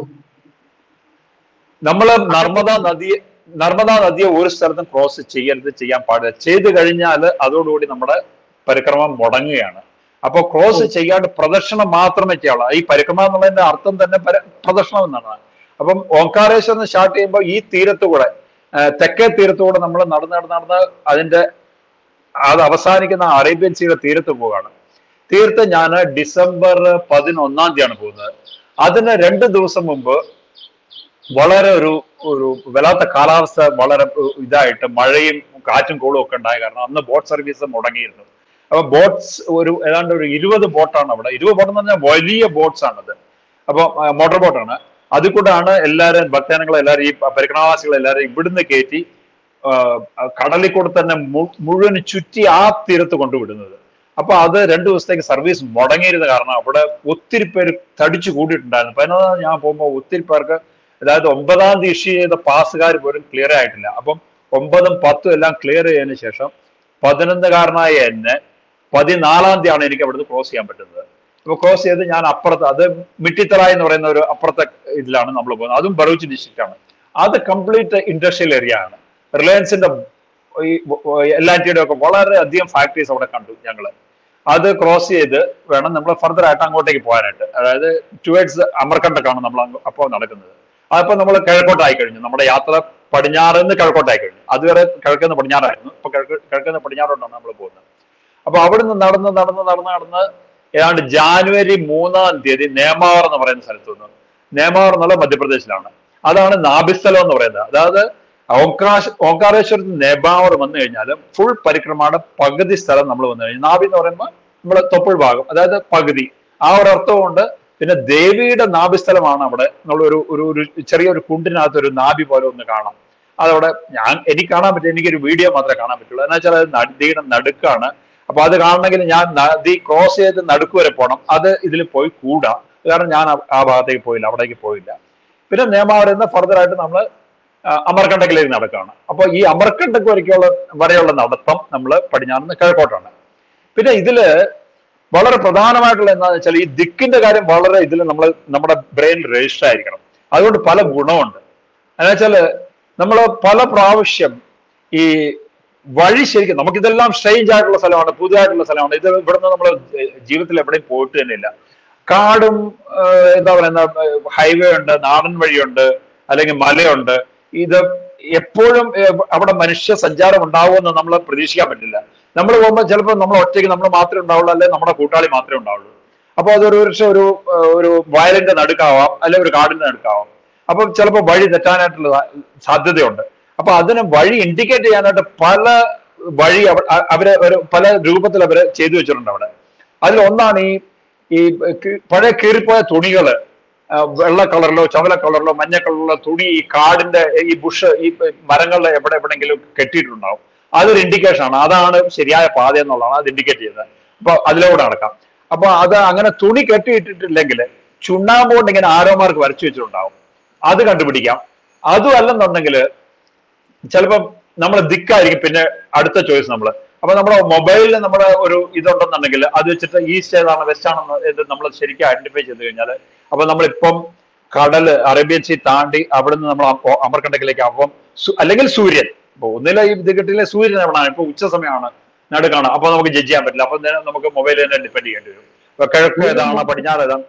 നമ്മള് നർമ്മദ നദിയെ നർമ്മദാ നദിയെ ഒരു സ്ഥലത്തും ക്രോസ് ചെയ്യരുത്, ചെയ്യാൻ പാടില്ല. ചെയ്തു കഴിഞ്ഞാൽ അതോടുകൂടി നമ്മുടെ പരിക്രമം മുടങ്ങുകയാണ്. അപ്പൊ ക്രോസ് ചെയ്യാണ്ട് പ്രദക്ഷിണം മാത്രമേ ചെയ്യാവുള്ളൂ. ഈ പരിക്രമം എന്നുള്ളതിന്റെ അർത്ഥം തന്നെ പ്രദക്ഷിണം എന്നാണ്. അപ്പം ഓംകാരേശ്വരം സ്റ്റാർട്ട് ചെയ്യുമ്പോൾ ഈ തീരത്തുകൂടെ, തെക്കേ തീരത്തുകൂടെ നമ്മൾ നടന്ന് നടന്ന് നടന്ന് അതിന്റെ അത് അവസാനിക്കുന്ന അറേബ്യൻ സീയുടെ തീരത്ത് പോവുകയാണ്. തീർത്ത് ഞാൻ ഡിസംബർ പതിനൊന്നാം തീയതിയാണ് പോകുന്നത്. അതിന് രണ്ട് ദിവസം മുമ്പ് വളരെ ഒരു ഒരു വല്ലാത്ത കാലാവസ്ഥ, വളരെ ഇതായിട്ട് മഴയും കാറ്റും കോളും ഒക്കെ ഉണ്ടായ കാരണം അന്ന് ബോട്ട് സർവീസ് മുടങ്ങിയിരുന്നു. അപ്പൊ ബോട്ട്സ് ഒരു ഏതാണ്ട് ഒരു ഇരുപത് ബോട്ടാണ് അവിടെ. ഇരുപത് ബോട്ട് എന്ന് പറഞ്ഞാൽ വലിയ ബോട്ട്സ് ആണത്. അപ്പൊ മോട്ടോർ ബോട്ടാണ്. അതിൽ കൂടെയാണ് എല്ലാവരും ഭക്തജനങ്ങൾ എല്ലാവരും ഈ പരിക്രമവാസികൾ എല്ലാവരും ഇവിടുന്ന് കയറ്റി കടലിൽ കൂടെ തന്നെ മുഴുവൻ ചുറ്റി ആ തീരത്ത് കൊണ്ടുവിടുന്നത്. അപ്പൊ അത് രണ്ടു ദിവസത്തേക്ക് സർവീസ് മുടങ്ങിയിരുന്ന കാരണം അവിടെ ഒത്തിരി പേര് തടിച്ചു കൂടിയിട്ടുണ്ടായിരുന്നു. പതിനൊന്നാം ഞാൻ പോകുമ്പോൾ ഒത്തിരി പേർക്ക്, അതായത് ഒമ്പതാം തീയതി ഇഷ്യൂ ചെയ്ത പാസുകാർ പോലും ക്ലിയർ ആയിട്ടില്ല. അപ്പം ഒമ്പതും പത്തും എല്ലാം ക്ലിയർ ചെയ്തതിനു ശേഷം പതിനൊന്നുകാരനായ എന്നെ പതിനാലാം തീയതിയാണ് എനിക്ക് അവിടുന്ന് ക്രോസ് ചെയ്യാൻ പറ്റുന്നത്. അപ്പൊ ക്രോസ് ചെയ്ത് ഞാൻ അപ്പുറത്ത്, അത് മിട്ടിത്തറായി എന്ന് പറയുന്ന ഒരു അപ്പുറത്തെ ഇതിലാണ് നമ്മൾ പോകുന്നത്. അതും ബറൂച്ച് ഡിസ്ട്രിക്റ്റ് ആണ്. അത് കംപ്ലീറ്റ് ഇൻഡസ്ട്രിയൽ ഏരിയ ആണ്. റിലയൻസിന്റെ ഈ എല്ലാറ്റിയുടെ ഒക്കെ വളരെ അധികം ഫാക്ടറീസ് അവിടെ കണ്ടു ഞങ്ങള്. അത് ക്രോസ് ചെയ്ത് വേണം നമ്മൾ ഫർദർ ആയിട്ട് അങ്ങോട്ടേക്ക് പോകാനായിട്ട്. അതായത് ടുവേർഡ്സ് അമർകണ്ടക്കാണ് നമ്മൾ അപ്പോൾ നടക്കുന്നത്. അതിപ്പോ നമ്മൾ കിഴക്കോട്ടായി കഴിഞ്ഞു. നമ്മുടെ യാത്ര പടിഞ്ഞാറ് നിന്ന് കിഴക്കോട്ടായി കഴിഞ്ഞു. അതുവരെ കിഴക്കുന്ന പടിഞ്ഞാറായിരുന്നു. ഇപ്പൊ കിഴക്ക് കിഴക്കുന്ന പടിഞ്ഞാറോട്ടാണ് നമ്മൾ പോകുന്നത്. അപ്പൊ അവിടുന്ന് നടന്ന് നടന്ന് നടന്ന് നടന്ന് ഏതാണ്ട് ജാനുവരി മൂന്നാം തീയതി നേമാർ എന്ന് പറയുന്ന സ്ഥലത്ത് വന്നു. നേമാർ എന്നുള്ള മധ്യപ്രദേശിലാണ്. അതാണ് നാഭിസ്ഥലം എന്ന് പറയുന്നത്. അതായത് ഓംകാശ് ഓംകാരേശ്വരത്ത് നേമാർ വന്നു കഴിഞ്ഞാൽ ഫുൾ പരിക്രമയുടെ പകുതി സ്ഥലം നമ്മൾ വന്നു കഴിഞ്ഞാൽ, നാഭി എന്ന് പറയുമ്പോൾ നമ്മുടെ തൊപ്പിൾ ഭാഗം, അതായത് പകുതി, ആ ഒരു അർത്ഥമുണ്ട്. പിന്നെ ദേവിയുടെ നാഭിസ്ഥലമാണ് അവിടെ. നമ്മളൊരു ഒരു ഒരു ചെറിയൊരു കുണ്ടിനകത്ത് ഒരു നാഭി പോലെ ഒന്ന് കാണാം. അതവിടെ ഞാൻ എനിക്ക് കാണാൻ പറ്റും. എനിക്കൊരു വീഡിയോ മാത്രമേ കാണാൻ പറ്റുള്ളൂ. എന്ന് വെച്ചാൽ അത് നദിയുടെ നടുക്കാണ്. അപ്പൊ അത് കാണണമെങ്കിൽ ഞാൻ നദി ക്രോസ് ചെയ്ത് നടുക്ക് വരെ പോകണം. അത് ഇതിൽ പോയി കൂടാ, കാരണം ഞാൻ ആ ഭാഗത്തേക്ക് പോയില്ല, അവിടേക്ക് പോയില്ല. പിന്നെ നേമാവരുന്ന ഫർദർ ആയിട്ട് നമ്മൾ അമർകണ്ടക്കിലേക്ക് നടക്കുകയാണ്. അപ്പൊ ഈ അമർകണ്ടക്ക് വരയ്ക്കുള്ള വരെയുള്ള നടത്തം നമ്മൾ പടിഞ്ഞാറുന്ന് കിഴക്കോട്ടാണ്. പിന്നെ ഇതില് വളരെ പ്രധാനമായിട്ടുള്ള എന്താണെന്ന് വെച്ചാൽ ഈ ദിക്കിന്റെ കാര്യം വളരെ ഇതിൽ നമ്മൾ നമ്മുടെ ബ്രെയിനിൽ രജിസ്റ്റർ ആയിരിക്കണം. അതുകൊണ്ട് പല ഗുണമുണ്ട്. എന്ന് വെച്ചാല് നമ്മൾ പല പ്രാവശ്യം ഈ വഴി ശരിക്കും നമുക്കിതെല്ലാം സ്ട്രേഞ്ച് ആയിട്ടുള്ള സ്ഥലമാണ്, പുതുതായിട്ടുള്ള സ്ഥലമാണ്. ഇത് ഇവിടുന്ന് നമ്മൾ ജീവിതത്തിൽ എവിടെയും പോയിട്ട് തന്നെയില്ല. കാടും എന്താ പറയുന്ന ഹൈവേ ഉണ്ട്, നാടൻ വഴിയുണ്ട്, അല്ലെങ്കിൽ മലയുണ്ട്. ഇത് എപ്പോഴും അവിടെ മനുഷ്യ സഞ്ചാരം ഉണ്ടാവുമെന്ന് നമ്മൾ പ്രതീക്ഷിക്കാൻ പറ്റില്ല. നമ്മൾ പോകുമ്പോൾ ചിലപ്പോൾ നമ്മൾ ഒറ്റയ്ക്ക് നമ്മൾ മാത്രമേ ഉണ്ടാവുള്ളൂ, അല്ലെങ്കിൽ നമ്മുടെ കൂട്ടാളി മാത്രമേ ഉണ്ടാവുള്ളൂ. അപ്പൊ അതൊരു പക്ഷെ ഒരു ഒരു വയലിന്റെ നടുക്കാവാം, അല്ലെങ്കിൽ ഒരു കാടിന്റെ നടുക്കാവാം. അപ്പൊ ചിലപ്പോൾ വഴി തെറ്റാനായിട്ടുള്ള സാധ്യതയുണ്ട്. അപ്പൊ അതിന് വഴി ഇൻഡിക്കേറ്റ് ചെയ്യാനായിട്ട് പല വഴി അവര് ഒരു പല രൂപത്തിൽ അവര് ചെയ്തു വെച്ചിട്ടുണ്ട് അവിടെ. അതിലൊന്നാണ് ഈ ഈ പഴയ കീറിപ്പോയ തുണികള്, വെള്ള കളറിലോ ചവല കളറിലോ മഞ്ഞ കളറിലോ തുണി ഈ കാടിന്റെ ഈ ബുഷ് ഈ മരങ്ങളുടെ എവിടെ എവിടെയെങ്കിലും കെട്ടിയിട്ടുണ്ടാവും. അതൊരു ഇൻഡിക്കേഷൻ ആണ്. അതാണ് ശരിയായ പാത എന്നുള്ളതാണ് അത് ഇൻഡിക്കേറ്റ് ചെയ്യുന്നത്. അപ്പൊ അതിലൂടെ നടക്കാം. അപ്പൊ അത് അങ്ങനെ തുണി കെട്ടിയിട്ടിട്ടില്ലെങ്കിൽ ചുണ്ണാമ്പ് കൊണ്ട് ഇങ്ങനെ ആരോമാർക്ക് വരച്ചു വെച്ചിട്ടുണ്ടാവും. അത് കണ്ടുപിടിക്കാം. അതും അല്ലെന്നുണ്ടെങ്കിൽ ചിലപ്പം നമ്മൾ ദിക്കായിരിക്കും പിന്നെ അടുത്ത ചോയ്സ് നമ്മൾ. അപ്പൊ നമ്മുടെ മൊബൈലിൽ നമ്മുടെ ഒരു ഇതുണ്ടെന്നുണ്ടെങ്കിൽ അത് വെച്ചിട്ട് ഈസ്റ്റ് ഏതാണ് വെസ്റ്റ് ആണെന്ന് ഇത് നമ്മൾ ശരിക്കും ഐഡന്റിഫൈ ചെയ്ത് കഴിഞ്ഞാൽ, അപ്പൊ നമ്മളിപ്പം കടല് അറേബ്യൻ സീ താണ്ടി അവിടുന്ന് നമ്മൾ അമർകണ്ടക്കിലേക്ക് ആകുമ്പം അല്ലെങ്കിൽ സൂര്യൻ, ഇപ്പൊ ഒന്നിലെ ഈ ഇത് കിട്ടിയില്ലേ സൂര്യൻ എവിടെയാണ്, ഇപ്പൊ ഉച്ച സമയമാണ് നടുക്കാണ്, അപ്പൊ നമുക്ക് ജഡ്ജ് ചെയ്യാൻ പറ്റില്ല. അപ്പൊ നമുക്ക് മൊബൈലിൽ തന്നെ ഡിപ്പെൻഡ് ചെയ്യേണ്ടി വരും. ഇപ്പൊ കിഴക്ക് ഏതാണ് പടിഞ്ഞാറ് ഏതാണ്.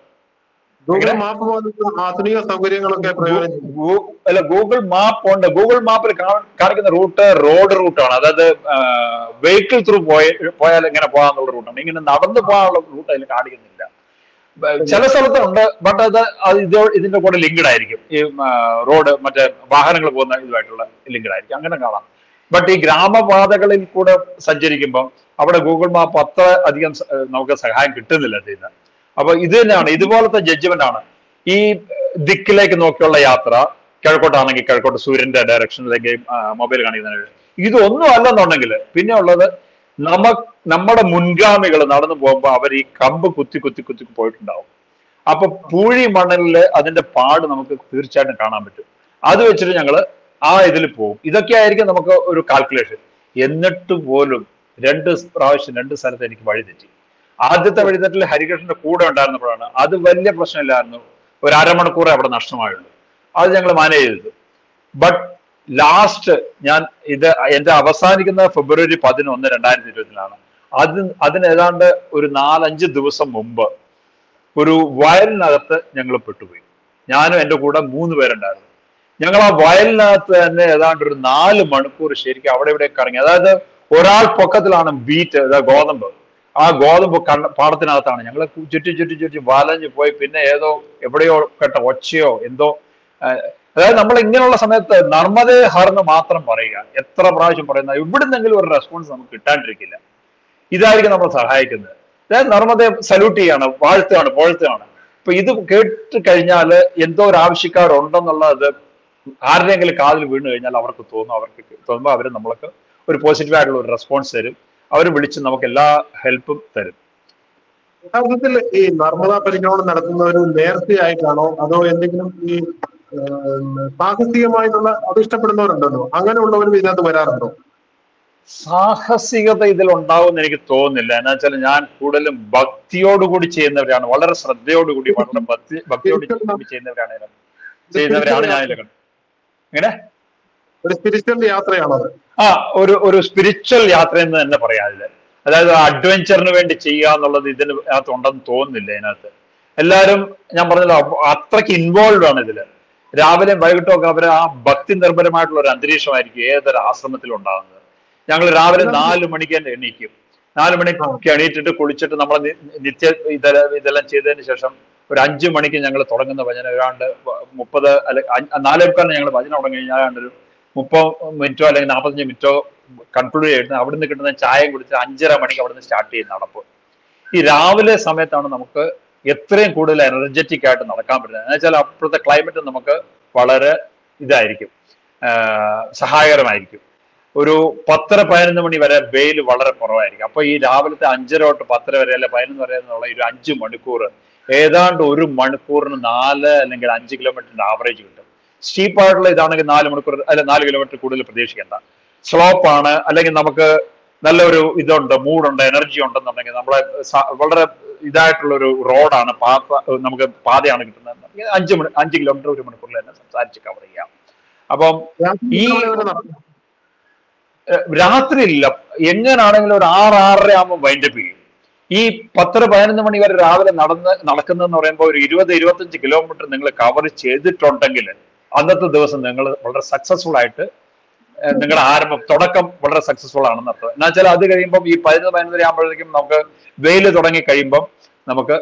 ആധുനിക സൗകര്യങ്ങളൊക്കെ അല്ല, ഗൂഗിൾ മാപ്പ് ഉണ്ട്. ഗൂഗിൾ മാപ്പിൽ കാണിക്കുന്ന റൂട്ട് റോഡ് റൂട്ടാണ്. അതായത് വെഹിക്കിൾ ത്രൂ പോയ പോയാൽ എങ്ങനെ പോകാന്നുള്ള റൂട്ടാണ്. ഇങ്ങനെ നടന്നു പോകാനുള്ള റൂട്ട് അതിൽ കാണിക്കുന്നില്ല. ചില സ്ഥലത്തുണ്ട്, ബട്ട് അത് ഇത് ഇതിന്റെ കൂടെ ലിങ്ക്ഡ് ആയിരിക്കും. ഈ റോഡ് മറ്റേ വാഹനങ്ങൾ പോകുന്ന ഇതുമായിട്ടുള്ള ലിങ്ക്ഡ് ആയിരിക്കും, അങ്ങനെ കാണാം. ബട്ട് ഈ ഗ്രാമപാതകളിൽ കൂടെ സഞ്ചരിക്കുമ്പോൾ അവിടെ ഗൂഗിൾ മാപ്പ് അത്ര അധികം നമുക്ക് സഹായം കിട്ടുന്നില്ല ഇതിന്. അപ്പൊ ഇത് തന്നെയാണ്, ഇതുപോലത്തെ ജഡ്ജ്മെന്റ് ആണ്. ഈ ദിക്കിലേക്ക് നോക്കിയുള്ള യാത്ര, കിഴക്കോട്ടാണെങ്കിൽ കിഴക്കോട്ട് സൂര്യന്റെ ഡയറക്ഷനിലേക്ക് മൊബൈൽ കാണിക്കുന്നതിന്. ഇതൊന്നും അല്ലെന്നുണ്ടെങ്കിൽ പിന്നെ ഉള്ളത് നമ്മ നമ്മുടെ മുൻഗാമികൾ നടന്നു പോകുമ്പോൾ അവർ ഈ കമ്പ് കുത്തി കുത്തി കുത്തി പോയിട്ടുണ്ടാവും. അപ്പൊ പൂഴി മണലില് അതിന്റെ പാട് നമുക്ക് തീർച്ചയായിട്ടും കാണാൻ പറ്റും. അത് വെച്ചിട്ട് ഞങ്ങള് ആ ഇതിൽ പോകും. ഇതൊക്കെ ആയിരിക്കും നമുക്ക് ഒരു കാൽക്കുലേഷൻ. എന്നിട്ട് പോലും രണ്ട് പ്രാവശ്യം രണ്ട് സ്ഥലത്ത് എനിക്ക് വഴിതെറ്റി. ആദ്യത്തെ വഴിതെറ്റിൽ ഹരികൃഷ്ണന്റെ കൂടെ ഉണ്ടായിരുന്നപ്പോഴാണ്. അത് വലിയ പ്രശ്നമില്ലായിരുന്നു, ഒരു അരമണിക്കൂറേ അവിടെ നഷ്ടമായുള്ളൂ. അത് ഞങ്ങൾ മാനേജ് ചെയ്തു. ബട്ട് ലാസ്റ്റ് ഞാൻ ഇത് എന്റെ അവസാനിക്കുന്ന ഫെബ്രുവരി പതിനൊന്ന് രണ്ടായിരത്തി ഇരുപത്തിലാണ്. അത് അതിന് ഏതാണ്ട് ഒരു നാലഞ്ച് ദിവസം മുമ്പ് ഒരു വയലിനകത്ത് ഞങ്ങൾ പെട്ടുപോയി. ഞാനും എൻ്റെ കൂടെ മൂന്ന് പേരുണ്ടായിരുന്നു. ഞങ്ങൾ ആ വയലിനകത്ത് തന്നെ ഏതാണ്ട് ഒരു നാല് മണിക്കൂർ ശരിക്കും അവിടെ ഇവിടെ കറങ്ങി. അതായത് ഒരാൾ പൊക്കത്തിലാണ് ബീറ്റ്, അതായത് ഗോതമ്പ്. ആ ഗോതമ്പ് കണ്ണ പാടത്തിനകത്താണ് ഞങ്ങൾ ചുറ്റി ചുറ്റി ചുറ്റി വലഞ്ഞു പോയി. പിന്നെ ഏതോ എവിടെയോ കേട്ട ഒച്ചയോ എന്തോ, അതായത് നമ്മൾ ഇങ്ങനെയുള്ള സമയത്ത് നർമ്മദേ ഹർ എന്ന് മാത്രം പറയുക, എത്ര പ്രാവശ്യം പറയുന്ന ഇവിടുന്നെങ്കിലും ഒരു റെസ്പോൺസ് നമുക്ക് കിട്ടാണ്ടിരിക്കില്ല. ഇതായിരിക്കും നമ്മൾ സഹായിക്കുന്നത്. അതായത് നർമ്മദേ സല്യൂട്ട് ചെയ്യാണ്, വാഴ്ത്തുകയാണ്, പുകഴ്ത്തുകയാണ്. ഇപ്പൊ ഇത് കേട്ട് കഴിഞ്ഞാൽ എന്തോ ഒരു ആവശ്യക്കാരുണ്ടെന്നുള്ളത് ആരുടെയെങ്കിലും കാതിൽ വീണ് കഴിഞ്ഞാൽ അവർക്ക് തോന്നും, അവർക്ക് തോന്നുമ്പോൾ അവർ നമ്മൾക്ക് ഒരു പോസിറ്റീവ് ആയിട്ടുള്ള ഒരു റെസ്പോൺസ് തരും. അവർ വിളിച്ച് നമുക്ക് എല്ലാ ഹെൽപ്പും തരും. യഥാർത്ഥത്തിൽ ഈ നർമ്മദാ പരിക്രമണം നടത്തുന്ന ഒരു നേർച്ചയായിട്ടാണോ അതോ എന്തെങ്കിലും ഈ സാഹസികമായിട്ടുള്ള അത് ഇഷ്ടപ്പെടുന്നവരുണ്ടല്ലോ, അങ്ങനെയുള്ളവരും ഇതിനകത്ത് വരാറുണ്ടോ? സാഹസികത ഇതിൽ ഉണ്ടാവുമെന്ന് എനിക്ക് തോന്നുന്നില്ല. എന്നാ വെച്ചാൽ ഞാൻ കൂടുതലും ഭക്തിയോടുകൂടി ചെയ്യുന്നവരാണ്, വളരെ ശ്രദ്ധയോടുകൂടി വളരെ ഭക്തി ഭക്തിയോട് കൂടി ചെയ്യുന്നവരാണ് ചെയ്യുന്നവരാണ് ഞാൻ ഇതിൽ കണ്ടത്. എങ്ങനെ ഒരു സ്പിരിച്വൽ യാത്രയാണോ? ആ ഒരു ഒരു സ്പിരിച്വൽ യാത്ര എന്ന് തന്നെ പറയാം ഇതില്. അതായത് അഡ്വഞ്ചറിന് വേണ്ടി ചെയ്യുക എന്നുള്ളത് ഇതിന് അകത്ത് ഉണ്ടെന്ന് തോന്നുന്നില്ല. ഇതിനകത്ത് എല്ലാവരും ഞാൻ പറഞ്ഞല്ലോ അത്രയ്ക്ക് ഇൻവോൾവ് ആണ് ഇതില്. രാവിലെയും വൈകിട്ടും ഒക്കെ അവർ ആ ഭക്തി നിർഭരമായിട്ടുള്ള ഒരു അന്തരീക്ഷമായിരിക്കും ഏതൊരു ആശ്രമത്തിലും ഉണ്ടാകുന്നത്. ഞങ്ങൾ രാവിലെ നാല് മണിക്ക് തന്നെ എണീക്കും. നാല് മണിക്ക് എണീറ്റിട്ട് കുളിച്ചിട്ട് നമ്മൾ നിത്യ ഇതെല്ലാം ഇതെല്ലാം ചെയ്തതിന് ശേഷം ഒരു അഞ്ചു മണിക്ക് ഞങ്ങൾ തുടങ്ങുന്ന ഭജന ഏതാണ്ട് മുപ്പത് അല്ലെ നാലേ മുക്കാലിന് ഞങ്ങൾ ഭജന തുടങ്ങി കഴിഞ്ഞാൽ ഏതാണ്ട് ഒരു മുപ്പത് മിനിറ്റോ അല്ലെങ്കിൽ നാൽപ്പത്തഞ്ച് മിനിറ്റോ കൺക്ലൂഡ് ചെയ്തിട്ട് അവിടുന്ന് കിട്ടുന്ന ചായയും കുടിച്ച് അഞ്ചര മണിക്ക് അവിടുന്ന് സ്റ്റാർട്ട് ചെയ്യുന്ന നടപ്പ്. ഈ രാവിലെ സമയത്താണ് നമുക്ക് എത്രയും കൂടുതൽ എനർജറ്റിക് ആയിട്ട് നടക്കാൻ പറ്റുന്നത്. എന്ന് വെച്ചാൽ അപ്പോഴത്തെ ക്ലൈമറ്റ് നമുക്ക് വളരെ ഇതായിരിക്കും, സഹായകരമായിരിക്കും. ഒരു പത്തര പതിനൊന്ന് മണി വരെ വെയിൽ വളരെ കുറവായിരിക്കും. അപ്പൊ ഈ രാവിലത്തെ അഞ്ചര തൊട്ട് പത്തര വരെ അല്ലെ പതിനൊന്ന് വരെ എന്നുള്ള ഒരു അഞ്ച് മണിക്കൂർ ഏതാണ്ട് ഒരു മണിക്കൂറിന് നാല് അല്ലെങ്കിൽ അഞ്ച് കിലോമീറ്ററിന്റെ ആവറേജ് കിട്ടും. സ്റ്റീപ്പായിട്ടുള്ള ഇതാണെങ്കിൽ നാല് മണിക്കൂർ അല്ല നാല് കിലോമീറ്റർ കൂടുതൽ പ്രതീക്ഷിക്കേണ്ട. സ്ലോപ്പാണ് അല്ലെങ്കിൽ നമുക്ക് നല്ലൊരു ഇതുണ്ട്, മൂഡുണ്ട്, എനർജി ഉണ്ടെന്നുണ്ടെങ്കിൽ നമ്മളെ വളരെ ഇതായിട്ടുള്ള ഒരു റോഡാണ്, പാത നമുക്ക് പാതയാണ് കിട്ടുന്നത്. അഞ്ച് മണി അഞ്ച് കിലോമീറ്റർ ഒരു മണിക്കൂറിൽ തന്നെ സംസാരിച്ച് കവർ ചെയ്യാം. അപ്പം ഈ രാത്രിയില്ല, എങ്ങനാണെങ്കിലും ഒരു ആറ് ആറര ആകുമ്പോൾ വൈൻഡപ്പ് ചെയ്യും. ഈ പത്തര പതിനൊന്ന് മണി വരെ രാവിലെ നടന്ന് നടക്കുന്നതെന്ന് പറയുമ്പോൾ ഒരു ഇരുപത് ഇരുപത്തഞ്ച് കിലോമീറ്റർ നിങ്ങൾ കവർ ചെയ്തിട്ടുണ്ടെങ്കിൽ അന്നത്തെ ദിവസം നിങ്ങൾ വളരെ സക്സസ്ഫുൾ ആയിട്ട് നിങ്ങളുടെ ആരംഭം തുടക്കം വളരെ സക്സസ്ഫുൾ ആണെന്ന് അർത്ഥം. എന്നാ വെച്ചാൽ അത് കഴിയുമ്പം ഈ പതിനൊന്ന് പതിനൊന്നര ആകുമ്പോഴേക്കും നമുക്ക് വെയിൽ തുടങ്ങി കഴിയുമ്പം നമുക്ക്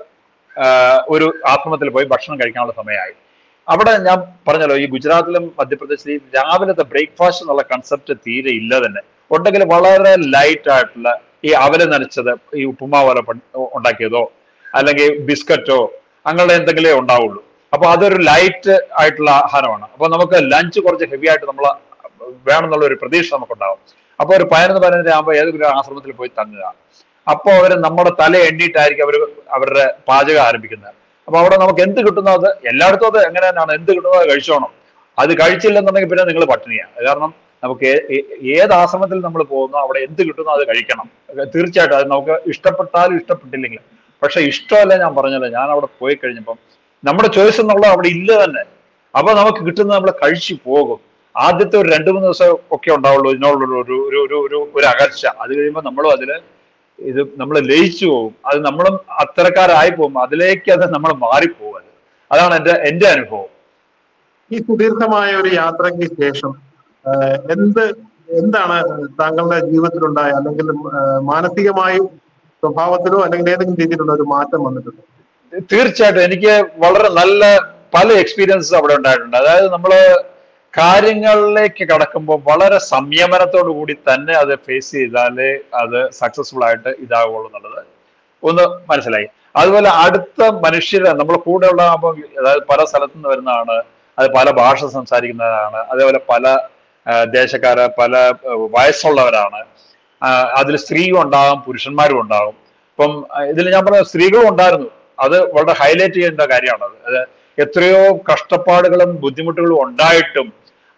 ഒരു ആശ്രമത്തിൽ പോയി ഭക്ഷണം കഴിക്കാനുള്ള സമയമായി. അവിടെ ഞാൻ പറഞ്ഞല്ലോ ഈ ഗുജറാത്തിലും മധ്യപ്രദേശിലും രാവിലത്തെ ബ്രേക്ക്ഫാസ്റ്റ് എന്നുള്ള കൺസെപ്റ്റ് തീരെ ഇല്ല തന്നെ. ഉണ്ടെങ്കിൽ വളരെ ലൈറ്റ് ആയിട്ടുള്ള ഈ അവല നനച്ചത്, ഈ ഉപ്പുമാവല ഉണ്ടാക്കിയതോ അല്ലെങ്കിൽ ബിസ്ക്കറ്റോ അങ്ങനെയുള്ള എന്തെങ്കിലേ ഉണ്ടാവുള്ളൂ. അപ്പൊ അതൊരു ലൈറ്റ് ആയിട്ടുള്ള ആഹാരമാണ്. അപ്പൊ നമുക്ക് ലഞ്ച് കുറച്ച് ഹെവി ആയിട്ട് നമ്മൾ വേണമെന്നുള്ള ഒരു പ്രതീക്ഷ നമുക്കുണ്ടാവും. അപ്പൊ ഒരു പതിനൊന്ന് പതിനഞ്ച് ആകുമ്പോൾ ഏതെങ്കിലും ആശ്രമത്തിൽ പോയി തങ്ങുക. അപ്പോൾ അവർ നമ്മുടെ തല എണ്ണീട്ടായിരിക്കും അവർ അവരുടെ പാചകം ആരംഭിക്കുന്നത്. അപ്പൊ അവിടെ നമുക്ക് എന്ത് കിട്ടുന്നോ അത് എല്ലായിടത്തും അത് എങ്ങനെ തന്നെയാണ്, എന്ത് കിട്ടുന്നോ അത് കഴിച്ചോണം. അത് കഴിച്ചില്ലെന്നുണ്ടെങ്കിൽ പിന്നെ നിങ്ങൾ പട്ടിണിയാണ്. കാരണം നമുക്ക് ഏത് ആശ്രമത്തിൽ നമ്മൾ പോകുന്നോ അവിടെ എന്ത് കിട്ടുന്നോ അത് കഴിക്കണം. തീർച്ചയായിട്ടും അത് നമുക്ക് ഇഷ്ടപ്പെട്ടാലും ഇഷ്ടപ്പെട്ടില്ലെങ്കിലും. പക്ഷെ ഇഷ്ടമല്ല, ഞാൻ പറഞ്ഞല്ലോ, ഞാൻ അവിടെ പോയി കഴിഞ്ഞപ്പം നമ്മുടെ ചോയ്സ് എന്നുള്ളത് അവിടെ ഇല്ല തന്നെ. അപ്പൊ നമുക്ക് കിട്ടുന്നത് നമ്മൾ കഴിച്ചു പോകും. ആദ്യത്തെ ഒരു രണ്ടു മൂന്ന് ദിവസം ഒക്കെ ഉണ്ടാവുള്ളൂ ഇതിനോടുള്ള ഒരു ഒരു ഒരു ഒരു ഒരു അകർച്ച. അത് കഴിയുമ്പോൾ നമ്മളും അതില് ഇത് നമ്മൾ ലയിച്ചു പോകും. അത് നമ്മളും അത്തരക്കാരായി പോകും. അതിലേക്ക് അത് നമ്മൾ മാറിപ്പോകും. അതാണ് എന്റെ എന്റെ അനുഭവം. ഈ സുദീർഘമായ ഒരു യാത്രയ്ക്ക് ശേഷം എന്ത് എന്താണ് താങ്കളുടെ ജീവിതത്തിലുണ്ടായ അല്ലെങ്കിൽ മാനസികമായും സ്വഭാവത്തിലോ അല്ലെങ്കിൽ ഏതെങ്കിലും രീതിയിലുള്ള ഒരു മാറ്റം വന്നിട്ടുണ്ട്? തീർച്ചയായിട്ടും എനിക്ക് വളരെ നല്ല പല എക്സ്പീരിയൻസസ് അവിടെ ഉണ്ടായിട്ടുണ്ട്. അതായത് നമ്മള് കാര്യങ്ങളിലേക്ക് കടക്കുമ്പോൾ വളരെ സംയമനത്തോടു കൂടി തന്നെ അത് ഫേസ് ചെയ്താലേ അത് സക്സസ്ഫുൾ ആയിട്ട് ഇതാവുള്ളൂ എന്നുള്ളത് ഒന്ന് മനസ്സിലായി. അതുപോലെ അടുത്ത മനുഷ്യരെ നമ്മൾ കൂടെ ഉള്ള, അതായത് പല സ്ഥലത്തു നിന്ന് വരുന്നതാണ്, അത് പല ഭാഷ സംസാരിക്കുന്നവരാണ്, അതേപോലെ പല ദേശക്കാര്, പല വയസ്സുള്ളവരാണ്. അതിൽ സ്ത്രീയും ഉണ്ടാകും പുരുഷന്മാരും ഉണ്ടാകും. ഇപ്പം ഇതിൽ ഞാൻ പറഞ്ഞ സ്ത്രീകളും ഉണ്ടായിരുന്നു. അത് വളരെ ഹൈലൈറ്റ് ചെയ്യേണ്ട കാര്യമാണ്. അത് എത്രയോ കഷ്ടപ്പാടുകളും ബുദ്ധിമുട്ടുകളും ഉണ്ടായിട്ടും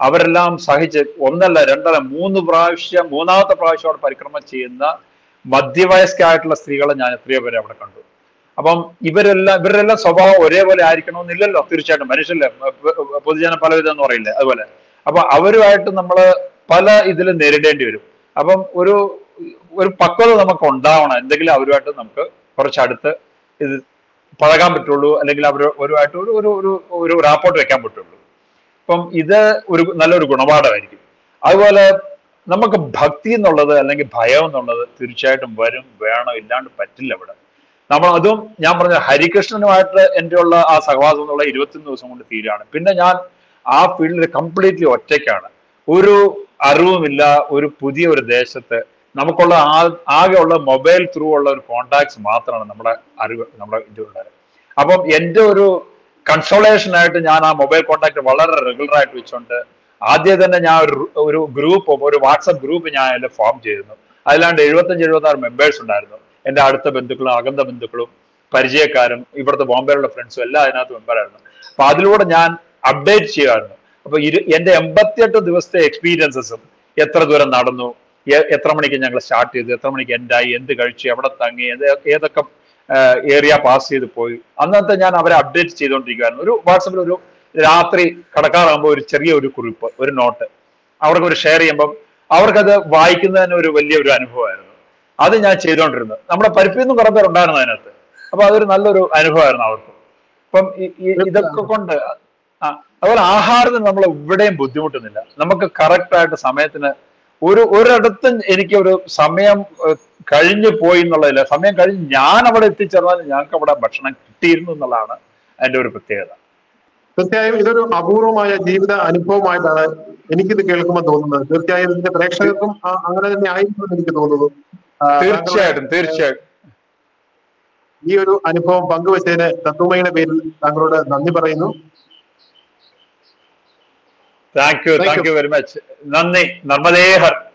അവരെല്ലാം സഹിച്ച് ഒന്നല്ല രണ്ടല്ല മൂന്ന് പ്രാവശ്യം മൂന്നാമത്തെ പ്രാവശ്യം അവിടെ പരിക്രമം ചെയ്യുന്ന മധ്യവയസ്കായിട്ടുള്ള സ്ത്രീകളെ ഞാൻ എത്രയോ പേരെ അവിടെ കണ്ടു. അപ്പം ഇവരെല്ലാം ഇവരെല്ലാം സ്വഭാവം ഒരേപോലെ ആയിരിക്കണമെന്നില്ലല്ലോ, തീർച്ചയായിട്ടും മനുഷ്യല്ലേ, പൊതുജനം പലവിധം എന്ന് പറയില്ലേ, അതുപോലെ. അപ്പൊ അവരുമായിട്ട് നമ്മൾ പല ഇതിൽ നേരിടേണ്ടി വരും. അപ്പം ഒരു ഒരു പക്വത നമുക്ക് ഉണ്ടാവണം, എന്തെങ്കിലും അവരുമായിട്ട് നമുക്ക് കുറച്ചടുത്ത് ഇത് പഴകാൻ പറ്റുള്ളൂ, അല്ലെങ്കിൽ അവർ ഒരുമായിട്ട് ഒരു ഒരു ഒരു ഒരു റാപ്പോർട്ട് വെക്കാൻ പറ്റുള്ളൂ. അപ്പം ഇത് ഒരു നല്ലൊരു ഗുണപാഠമായിരിക്കും. അതുപോലെ നമുക്ക് ഭക്തി എന്നുള്ളത് അല്ലെങ്കിൽ ഭയം എന്നുള്ളത് തീർച്ചയായിട്ടും വരും, വേണം, ഇല്ലാണ്ട് പറ്റില്ല ഇവിടെ. നമ്മൾ അതും ഞാൻ പറഞ്ഞ ഹരികൃഷ്ണനുമായിട്ട് എൻ്റെ ഉള്ള ആ സഹവാസം എന്നുള്ള ഇരുപത്തിയൊന്ന് ദിവസം കൊണ്ട് തീരുകയാണ്. പിന്നെ ഞാൻ ആ ഫീൽഡിൽ കംപ്ലീറ്റ്ലി ഒറ്റയ്ക്കാണ്, ഒരു അറിവുമില്ല, ഒരു പുതിയ ഒരു ദേശത്ത് നമുക്കുള്ള ആ ആകെ ഉള്ള മൊബൈൽ ത്രൂ ഉള്ള ഒരു കോണ്ടാക്ട്സ് മാത്രമാണ് നമ്മുടെ അറിവ്, നമ്മുടെ ഇതുള്ളത്. അപ്പം എൻ്റെ ഒരു കൺസോളേഷൻ ആയിട്ട് ഞാൻ ആ മൊബൈൽ കോണ്ടാക്ട് വളരെ റെഗുലർ ആയിട്ട് വെച്ചുകൊണ്ട് ആദ്യം തന്നെ ഞാൻ ഒരു ഒരു ഗ്രൂപ്പ് ഒരു വാട്സപ്പ് ഗ്രൂപ്പ് ഞാൻ അതിൽ ഫോം ചെയ്തിരുന്നു. അതിലാണ്ട് എഴുപത്തഞ്ച് എഴുപത്തി ആറ് മെമ്പേഴ്സ് ഉണ്ടായിരുന്നു. എൻ്റെ അടുത്ത ബന്ധുക്കളും അകന്ന ബന്ധുക്കളും പരിചയക്കാരും ഇവിടുത്തെ ബോംബെയിലുള്ള ഫ്രണ്ട്സും എല്ലാം അതിനകത്ത് മെമ്പറായിരുന്നു. അപ്പൊ അതിലൂടെ ഞാൻ അപ്ഡേറ്റ് ചെയ്യുമായിരുന്നു. അപ്പൊ ഇരു എൻ്റെ എൺപത്തിയെട്ട് ദിവസത്തെ എക്സ്പീരിയൻസസും എത്ര ദൂരം നടന്നു, എത്ര മണിക്ക് ഞങ്ങൾ സ്റ്റാർട്ട് ചെയ്തു, എത്ര മണിക്ക് എൻഡായി, എന്ത് കഴിച്ചു, എവിടെ തങ്ങി, ഏതൊക്കെ ഏരിയ പാസ് ചെയ്ത് പോയി, അന്നത്തെ ഞാൻ അവരെ അപ്ഡേറ്റ് ചെയ്തുകൊണ്ടിരിക്കുകയായിരുന്നു. ഒരു വാട്സപ്പിൽ ഒരു രാത്രി കടക്കാറാകുമ്പോൾ ഒരു ചെറിയ ഒരു കുറിപ്പ്, ഒരു നോട്ട് അവർക്ക് ഒരു ഷെയർ ചെയ്യുമ്പം അവർക്കത് വായിക്കുന്നതിന് ഒരു വലിയ ഒരു അനുഭവമായിരുന്നു. അത് ഞാൻ ചെയ്തുകൊണ്ടിരുന്നത്. നമ്മുടെ പരിപ്പിൽ നിന്നും കുറെ പേർ ഉണ്ടായിരുന്നു അതിനകത്ത്. അപ്പൊ അതൊരു നല്ലൊരു അനുഭവമായിരുന്നു അവർക്ക്. അപ്പം ഇതൊക്കെ കൊണ്ട് ആ അതുപോലെ ആഹാരത്തിന് നമ്മൾ ഇവിടെയും ബുദ്ധിമുട്ടുന്നില്ല. നമുക്ക് കറക്റ്റ് ആയിട്ട് സമയത്തിന് ഒരു ഒരിടത്തും എനിക്ക് ഒരു സമയം കഴിഞ്ഞു പോയി എന്നുള്ളതില്ല. സമയം കഴിഞ്ഞ് ഞാൻ അവിടെ എത്തിച്ചേർന്നാൽ ഞങ്ങൾക്ക് അവിടെ ഭക്ഷണം കിട്ടിയിരുന്നു എന്നുള്ളതാണ് അതിന്റെ ഒരു പ്രത്യേകത. തീർച്ചയായും ഇതൊരു അപൂർവമായ ജീവിത അനുഭവമായിട്ടാണ് എനിക്കിത് കേൾക്കുമ്പോൾ തോന്നുന്നത്. തീർച്ചയായും ഇതിന്റെ പ്രേക്ഷകർക്കും അങ്ങനെ തന്നെ ആയിരിക്കും എന്ന് എനിക്ക് തോന്നുന്നു. തീർച്ചയായിട്ടും തീർച്ചയായിട്ടും ഈ ഒരു അനുഭവം പങ്കുവച്ചതിന് തത്വമയുടെ പേരിൽ താങ്കളോട് നന്ദി പറയുന്നു. Thank you thank you very much. നന്ദി. നർമ്മദേ ഹർ.